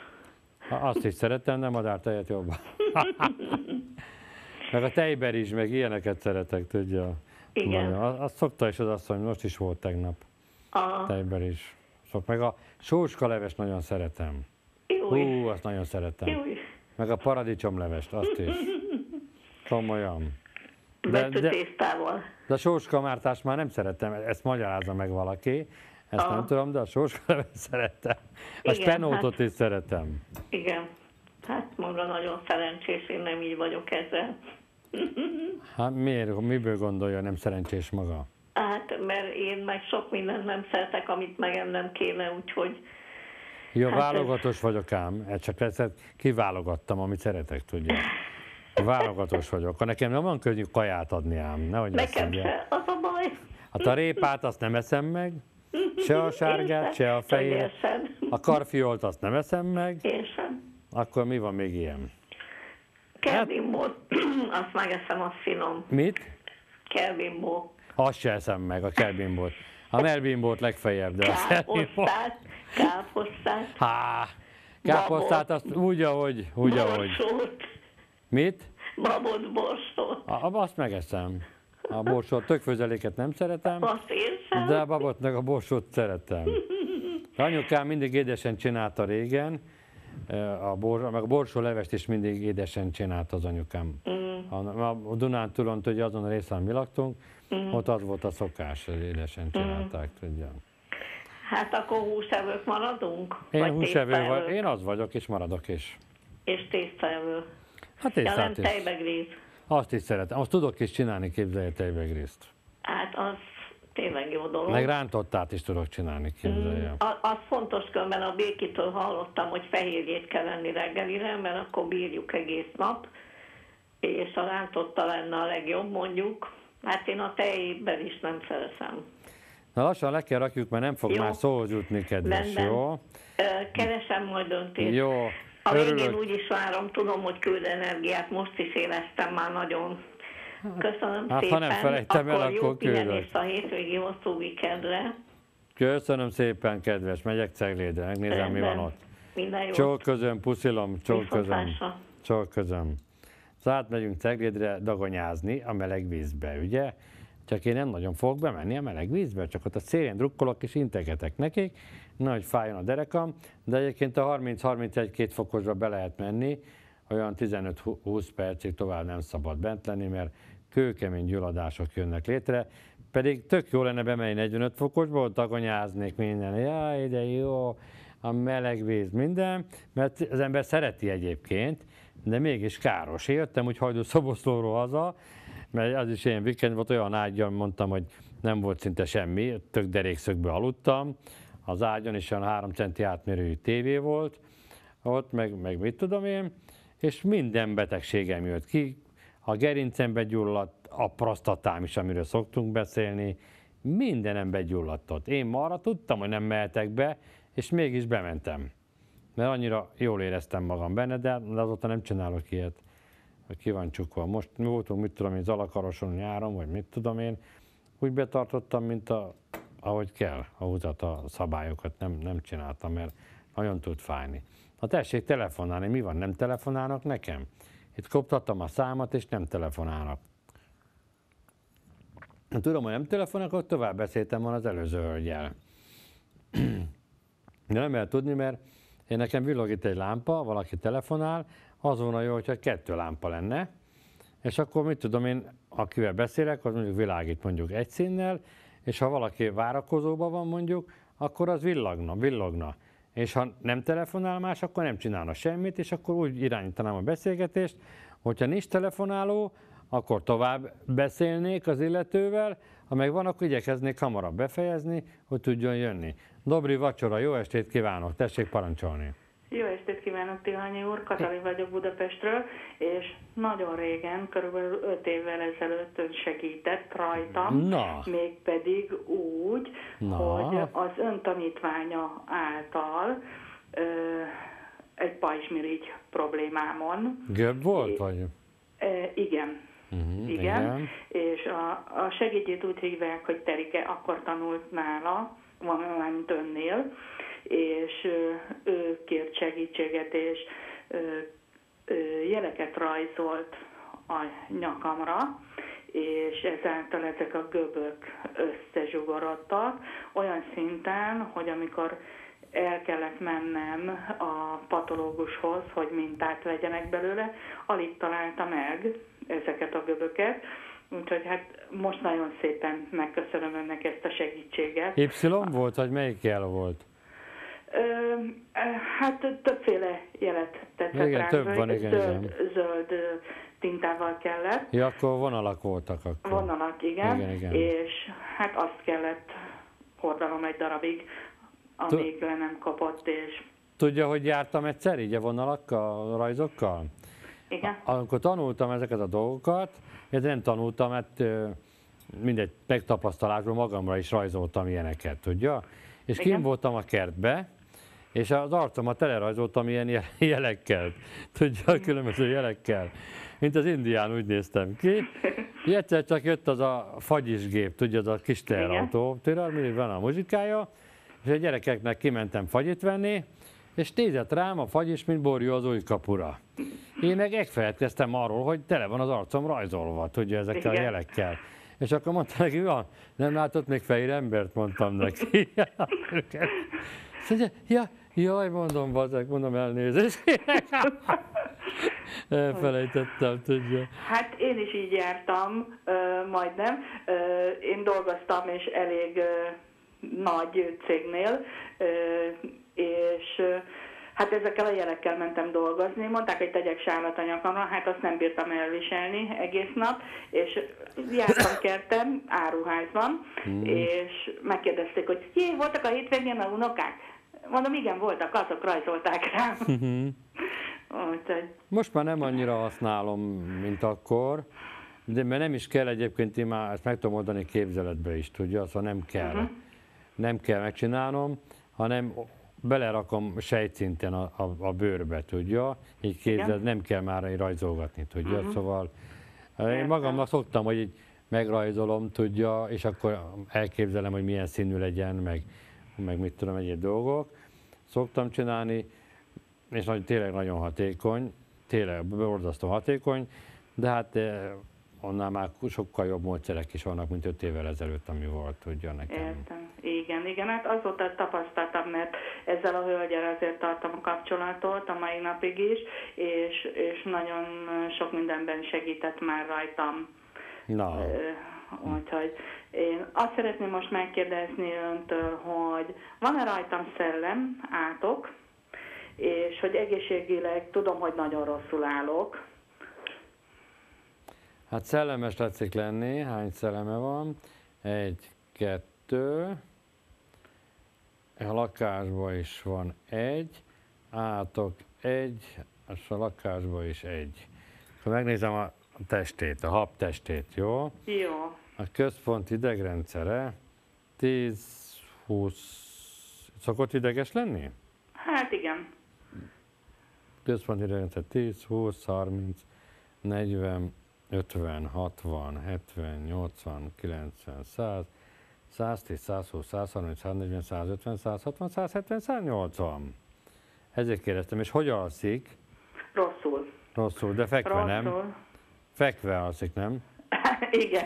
Azt is szerettem, de madártejet jobban. Meg a tejber is, meg ilyeneket szeretek, tudja. Igen. Nagyon. Azt szokta is az asszony, most is volt tegnap. Tejber is. Meg a sóskaleves nagyon szeretem. Jó. Azt nagyon szeretem. Jó. Meg a paradicsomlevest, azt is. Komolyan. Betűtésztával. De a sóskamártást már nem szeretem, ezt magyarázza meg valaki. Ezt nem tudom, de a sóskalevest szeretem. A spenótot is szeretem. Igen. Hát maga nagyon szerencsés, én nem így vagyok ezzel. Hát miért? Miből gondolja, nem szerencsés maga? Hát, mert én meg sok mindent nem szeretek, amit megennem kéne, úgyhogy... Jó, hát válogatós vagyok ám, csak ezt kiválogattam, amit szeretek, tudja. Válogatós vagyok. Nekem nem van könnyű kaját adni ám, nehogy nekem se, az a baj. Hát a répát azt nem eszem meg, se a sárgát, se a fehér. A karfiolt azt nem eszem meg, Én sem. akkor mi van még ilyen? Kelbimbót, azt megeszem, az finom. Mit? Kelbimbó. Azt se eszem meg, a kelbimbót. A melbimbót legfeljebb, de a kelbimbót... Káposztát. Há, káposztát azt úgy, ahogy. Borsót. Mit? Babot, borsót. Azt megeszem. A borsót, tökfőzeléket nem szeretem, Azt én sem. de a babot meg a borsót szeretem. De anyukám mindig édesen csinálta régen, meg a borsólevest is mindig édesen csinálta az anyukám. A Dunántúlon, ugye azon a részen mi laktunk, ott az volt a szokás, hogy édesen csinálták, tudja. Hát akkor húsevők maradunk? Én Vagy húsevő tésztaevők? vagy, én az vagyok, és maradok is. És tésztaevő. Hát Ja, nem tésztát is. tejbegríz. Azt is szeretem. Azt tudok is csinálni, képzelje tejbegrízt. Hát az tényleg jó dolog. Meg rántottát is tudok csinálni, képzelje. Az fontos, különben a Békitől hallottam, hogy fehérjét kell enni reggelire, mert akkor bírjuk egész nap, és a rántotta lenne a legjobb, mondjuk. Hát én a tejben is nem szeretem. Na lassan le kell rakjuk, mert nem fog Jó. már szóhoz jutni, kedves, Rendben. jó? Keresem majd döntést. Jó, A végén örülök. úgy is várom, tudom, hogy küld energiát, most is éreztem már nagyon. Köszönöm Hát, ha szépen. nem felejtem el, jó akkor küldök. pihenést a hétvégi hosszú vikendre. Köszönöm szépen, kedves, megyek Ceglédre, megnézem, mi van ott. Minden jót. Csókolkozom, puszilom, csókolkozom, Viszontlátásra. csókolkozom. Szóval átmegyünk Ceglédre dagonyázni a meleg vízbe, ugye? Csak én nem nagyon fogok bemenni a meleg vízbe, csak ott a szélén drukkolok és integetek nekik, nehogy fájjon a derekam, de egyébként a 30-31-2 fokosra be lehet menni, olyan 15-20 percig tovább nem szabad bent lenni, mert kőkemény gyulladások jönnek létre, pedig tök jó lenne bemenni 45 fokosba, ott dagonyáznék minden, jaj, de jó, a meleg víz, minden, mert az ember szereti egyébként, de mégis káros. Én jöttem úgy Hajdú-Szoboszlóról haza, mert az is ilyen vikend volt, olyan ágyon mondtam, hogy nem volt szinte semmi, tök derékszögbe aludtam, az ágyon is olyan 3 centi átmérőjű tévé volt, ott meg mit tudom én, és minden betegségem jött ki, a gerincembe gyulladt, a prostatám is, amiről szoktunk beszélni, mindenem begyulladt ott. Én ma arra tudtam, hogy nem mehetek be, és mégis bementem. Mert annyira jól éreztem magam benne, de azóta nem csinálok ilyet, hogy ki van csukva. Most mi voltunk, mit tudom én, Zalakaroson nyáron, vagy mit tudom én, úgy betartottam, mint ahogy kell, a szabályokat nem csináltam, mert nagyon tud fájni. Ha tessék telefonálni, mi van, nem telefonálnak nekem? Itt koptattam a számat, és nem telefonálnak. Tudom, hogy nem telefonálnak, akkor tovább beszéltem van az előző hölgyel. De nem lehet tudni, mert én nekem villogít egy lámpa, valaki telefonál, az volna jó, hogyha 2 lámpa lenne, és akkor mit tudom én, akivel beszélek, az mondjuk világít mondjuk egy színnel, és ha valaki várakozóban van mondjuk, akkor az villogna. És ha nem telefonál más, akkor nem csinálna semmit, és akkor úgy irányítanám a beszélgetést, hogyha nincs telefonáló, akkor tovább beszélnék az illetővel, ha meg van, akkor igyekeznék hamarabb befejezni, hogy tudjon jönni. Dobri vacsora, jó estét kívánok, tessék parancsolni. Jó estét kívánok, Tihanyi úr, Katalin vagyok Budapestről, és nagyon régen, körülbelül 5 évvel ezelőtt ön segített rajtam, mégpedig úgy, hogy az ön tanítványa által egy pajzsmirigy problémámon. Göbb volt, vagy? Igen. Igen, és a segítét úgy hívják, hogy Terike, akkor tanult nála, valamint önnél, és ő kért segítséget, és jeleket rajzolt a nyakamra, és ezáltal ezek a göbök összezsugorodtak, olyan szinten, hogy amikor el kellett mennem a patológushoz, hogy mintát vegyenek belőle, alig találta meg ezeket a göböket, úgyhogy hát most nagyon szépen megköszönöm önnek ezt a segítséget. Y volt, vagy melyik jel volt? Hát többféle jelet tetszett igen, rá, több van, igen. Zöld tintával kellett. Ja, akkor vonalak voltak akkor. Vonalak, igen. Igen. És hát azt kellett hordanom egy darabig, amíg le nem kapott, és... Tudja, hogy jártam egyszer így a vonalakkal, a rajzokkal? Igen. Amikor tanultam ezeket a dolgokat, de nem tanultam, mert mindegy megtapasztalásból magamra is rajzoltam ilyeneket, tudja? És kint voltam a kertbe, és az arcomat telerajzoltam ilyen jelekkel, tudja, különböző jelekkel, mint az indián úgy néztem ki. Egyszer csak jött az a fagyisgép, tudja, az a kis teherautó, mindig van a muzsikája, és a gyerekeknek kimentem fagyit venni, és nézett rám a fagyis, mint borjú az új kapura. Én meg megfeledkeztem arról, hogy tele van az arcom rajzolva, tudja, ezekkel a jelekkel. És akkor mondta neki, van, nem látott még fehér embert, mondtam neki. Jaj, mondom elnézést. Elfelejtettem, tudja. Hát én is így jártam, majdnem. Én dolgoztam, és elég nagy cégnél, és hát ezekkel a jelekkel mentem dolgozni. Mondták, hogy tegyek sálat a nyakamra, hát azt nem bírtam elviselni egész nap, és jártam kertem, áruházban, és megkérdezték, hogy voltak a hétvégén a unokák? Mondom, igen, voltak, azok rajzolták rám. Most már nem annyira használom, mint akkor, de mert nem is kell egyébként, én már ezt meg tudom oldani képzeletbe is, tudja, szóval nem kell. Nem kell megcsinálnom, hanem belerakom sejtszinten a bőrbe, tudja, így képzeld, nem kell már rajzolgatni, tudja, szóval én magamnak szoktam, hogy így megrajzolom, tudja, és akkor elképzelem, hogy milyen színű legyen, meg mit tudom, egyéb dolgok. Szoktam csinálni, és tényleg nagyon hatékony, tényleg borzasztó hatékony, de hát annál már sokkal jobb módszerek is vannak, mint 5 évvel ezelőtt, ami volt, tudja nekem. Értem. Igen, hát azóta tapasztaltam, mert ezzel a hölgyel azért tartom a kapcsolatot a mai napig is, és nagyon sok mindenben segített már rajtam. Na. Úgyhogy én azt szeretném most megkérdezni öntől, hogy van-e rajtam szellem, átok, és hogy egészségileg tudom, hogy nagyon rosszul állok. Hát szellemes tetszik lenni, hány szelleme van? 1, 2, a lakásban is van 1, átok 1, és a lakásban is 1. Akkor megnézem a testét, a hab testét, jó? Jó. A központ idegrendszere 10-20, szokott ideges lenni? Hát igen. Központ idegrendszere 10, 20, 30, 40, 50, 60, 70, 80, 90, 100, 110, 120, 130, 140, 150, 160, 170, 180. Ezért kérdeztem, és hogy alszik? Rosszul. Rosszul, de fekve Rosszul. nem? Fekve alszik, nem? Igen.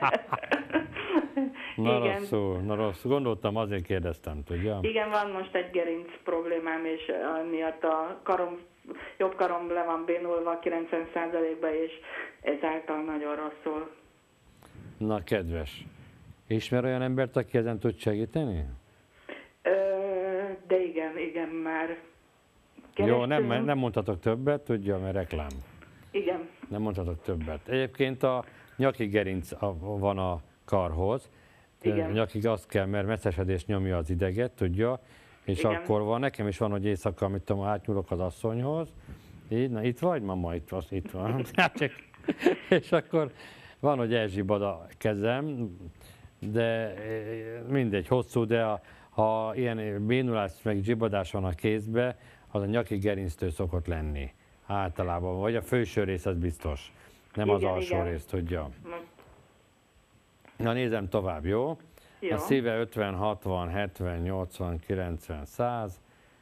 Na igen. rosszul. Gondoltam, azért kérdeztem, tudja? Igen, van most egy gerinc problémám, és miatt a jobb karom le van bénulva 90%-ba, és ezáltal nagyon rosszul. Na, kedves. Ismer olyan embert, aki ezen tud segíteni? De igen, már Jó, nem mondhatok többet, tudja, mert reklám. Igen. Nem mondhatok többet. Egyébként a nyaki gerinc van a karhoz. Igen. Nyakig azt kell, mert messzesedés nyomja az ideget, tudja, és igen. akkor van, nekem is van, hogy éjszaka, amit tudom, átnyúlok az asszonyhoz. Így, na itt vagy, mama, itt van. És akkor van, hogy elzsibad a kezem, de mindegy, hosszú, de ha ilyen bénulás meg zsibadás van a kézbe, az a nyaki gerinctől szokott lenni. Általában, vagy a felső rész, az biztos. Nem az alsó rész, tudja. Na nézem tovább, jó? Jó. A szíve 50, 60, 70, 80, 90, 100,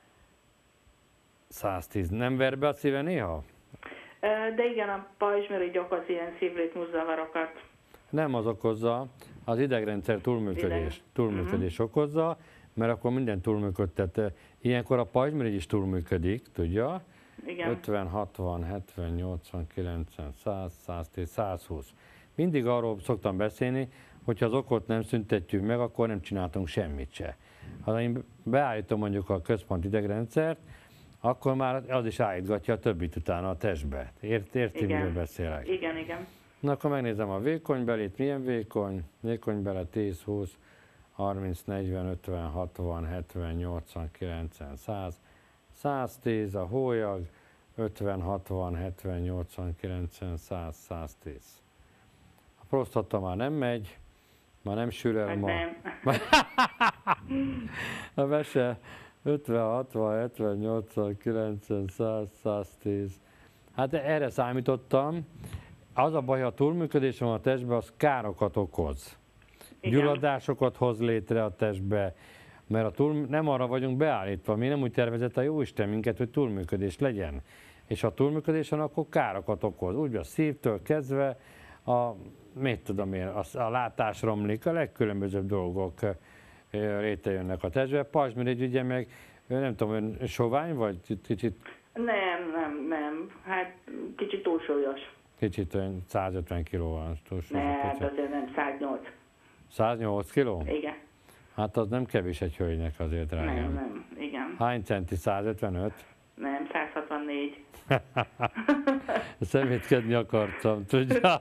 110. Nem ver be a szíve néha? De igen, a pajzsmirigy okoz ilyen szívritmuszavarokat. Nem az okozza, az idegrendszer túlműködés okozza, mert akkor minden túlműködtet. Ilyenkor a pajzsmirigy is túlműködik, tudja? Igen. 50, 60, 70, 80, 90, 100, 110, 120. Mindig arról szoktam beszélni, hogyha az okot nem szüntetjük meg, akkor nem csináltunk semmit se. Ha én beállítom mondjuk a központi idegrendszert, akkor már az is állítgatja a többit utána a testbe. Érti, miről beszélek? Igen. Na akkor megnézem a vékonybelit, milyen vékony? Vékonybele 10, 20, 30, 40, 50, 60, 70, 80, 90, 100, 110, a hólyag 50, 60, 70, 80, 90, 100, 110. A prostata már nem megy, már nem sül el ma. Nem. A mese 50, 60, 70, 80, 90, 100, 110. Hát erre számítottam. Az a baj, ha túlműködés van a testben, az károkat okoz. Igen. Gyulladásokat hoz létre a testbe, mert nem arra vagyunk beállítva, mi nem úgy tervezett a Jóisten minket, hogy túlműködés legyen. És ha túlműködés van, akkor károkat okoz. Úgy a szívtől kezdve, mit tudom én, a látás romlik, a legkülönbözőbb dolgok létrejönnek a testbe. Pajzsmirigy ugye meg, nem tudom, ön sovány vagy kicsit? Nem. Hát kicsit túlsúlyos. Kicsit olyan 150 kiló van. Ne, hát azért nem, 108. 108 kiló? Igen. Hát az nem kevés egy hölgynek azért, drágám. Nem, igen. Hány centi? 155? Nem, 164. Szemétkedni akartam, tudja?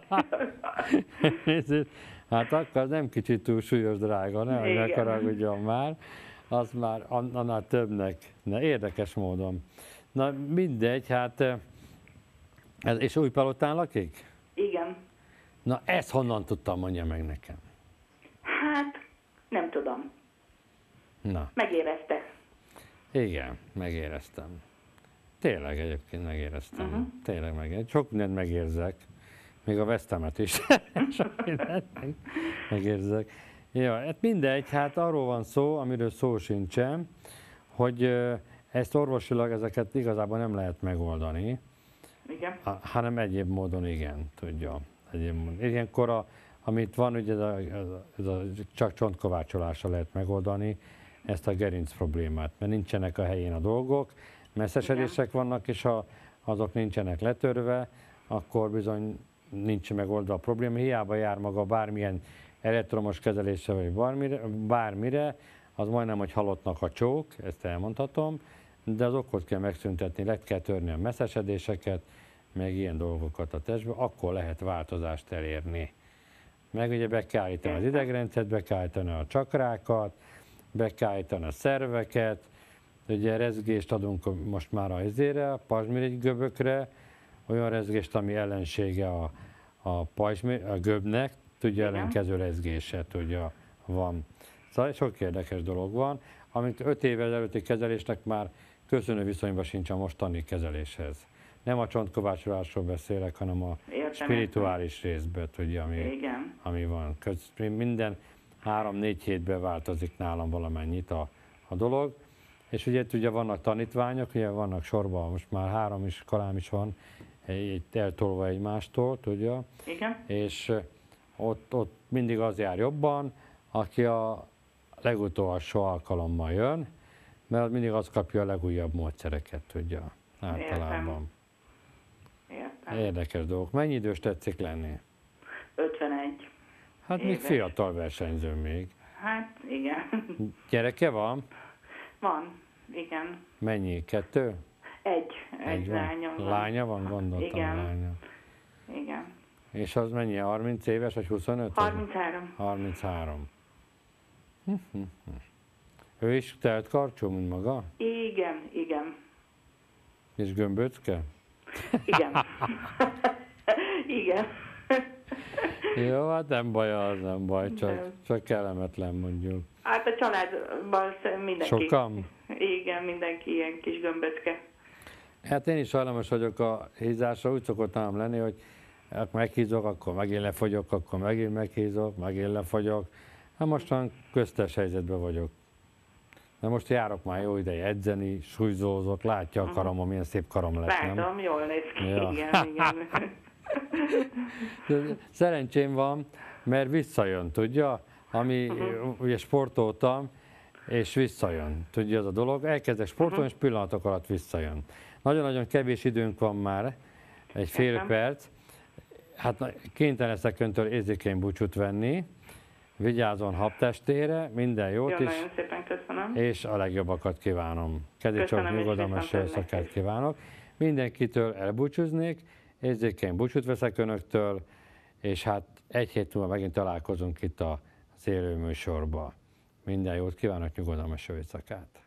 Hát akkor nem kicsit túl súlyos, drága, ne haragudjon már. Az már annál többnek. Érdekes módon. Na mindegy, hát... És Újpalotán lakik? Igen. Na ezt honnan tudtam, mondja meg nekem. Hát, nem tudom. Na. Megérezte. Igen, megéreztem. Tényleg egyébként megéreztem. Tényleg megéreztem. Sok mindent megérzek. Még a vesztemet is. Sok mindent megérzek. Ja, hát mindegy, hát arról van szó, amiről szó sincsen, hogy ezt orvosilag ezeket igazából nem lehet megoldani. Igen. Hanem egyéb módon igen, tudja. Ilyenkor, amit van, ugye csak csontkovácsolással lehet megoldani ezt a gerinc problémát, mert nincsenek a helyén a dolgok, messzesedések vannak, és ha azok nincsenek letörve, akkor bizony nincs megoldva a probléma. Hiába jár maga bármilyen elektromos kezelésre, vagy bármire, az majdnem, hogy halottnak a csók, ezt elmondhatom, de az okot kell megszüntetni, le kell törni a messzesedéseket, meg ilyen dolgokat a testbe, akkor lehet változást elérni. Meg ugye be kell állítani az idegrendszert, be kell állítani a csakrákat, be kell állítani a szerveket, ugye rezgést adunk most már a pajzsmirigy göbökre, olyan rezgést, ami ellensége a göbnek, tudja, ellenkező rezgése tudja, van. Szóval sok érdekes dolog van, amit 5 évvel előtti kezelésnek már köszönő viszonyban sincs a mostani kezeléshez. Nem a csontkovácsolásról beszélek, hanem a spirituális részből, tudja, ami van. Minden 3-4 hétben változik nálam valamennyit a dolog. És ugye vannak tanítványok, ugye vannak sorban, most már 3 iskolám is van, eltolva egymástól, tudja. Igen. És ott mindig az jár jobban, aki a legutolsó alkalommal jön, mert mindig az kapja a legújabb módszereket, tudja, általában. Értem. Érdekes dolgok. Mennyi idős tetszik lenni? 51. Hát még fiatal versenyző még. Hát igen. Gyereke van? Van, igen. Mennyi? 2? Egy lányom van. Lánya van? Gondoltam, igen. lánya. Igen. És az mennyi? 30 éves vagy 25? 33. 33. Ő is telt karcsú, mint maga? Igen. És gömböcke? Igen. Igen. Jó, hát nem baj, az nem baj, csak kellemetlen mondjuk. Hát a családban mindenki. Sokan? Igen, mindenki ilyen kis gömböcke. Hát én is hajlamos vagyok a hízásra, úgy szokott ám lenni, hogy meghízok, akkor megint lefogyok, akkor megint meghízok, megint lefogyok. Hát mostan köztes helyzetben vagyok. De most járok már jó ideje edzeni, súlyzózok, látja a karamom, milyen szép karom lett, nem? Látom, jól néz ki, ja. igen. Szerencsém van, mert visszajön, tudja? Ami ugye sportoltam, és visszajön, tudja az a dolog. Elkezdek sportolni, és pillanatok alatt visszajön. Nagyon-nagyon kevés időnk van már, egy fél perc. Hát kénytelen leszek öntől érzékeny búcsút venni. Vigyázzon habtestére, minden jót is. Nagyon szépen köszönöm. És a legjobbakat kívánom. Kedves csak nyugodalmas éjszakát kívánok. Mindenkitől elbúcsúznék, érzékeny búcsút veszek önöktől, és hát 1 hét múlva megint találkozunk itt az élő műsorban. Minden jót kívánok, nyugodalmas éjszakát.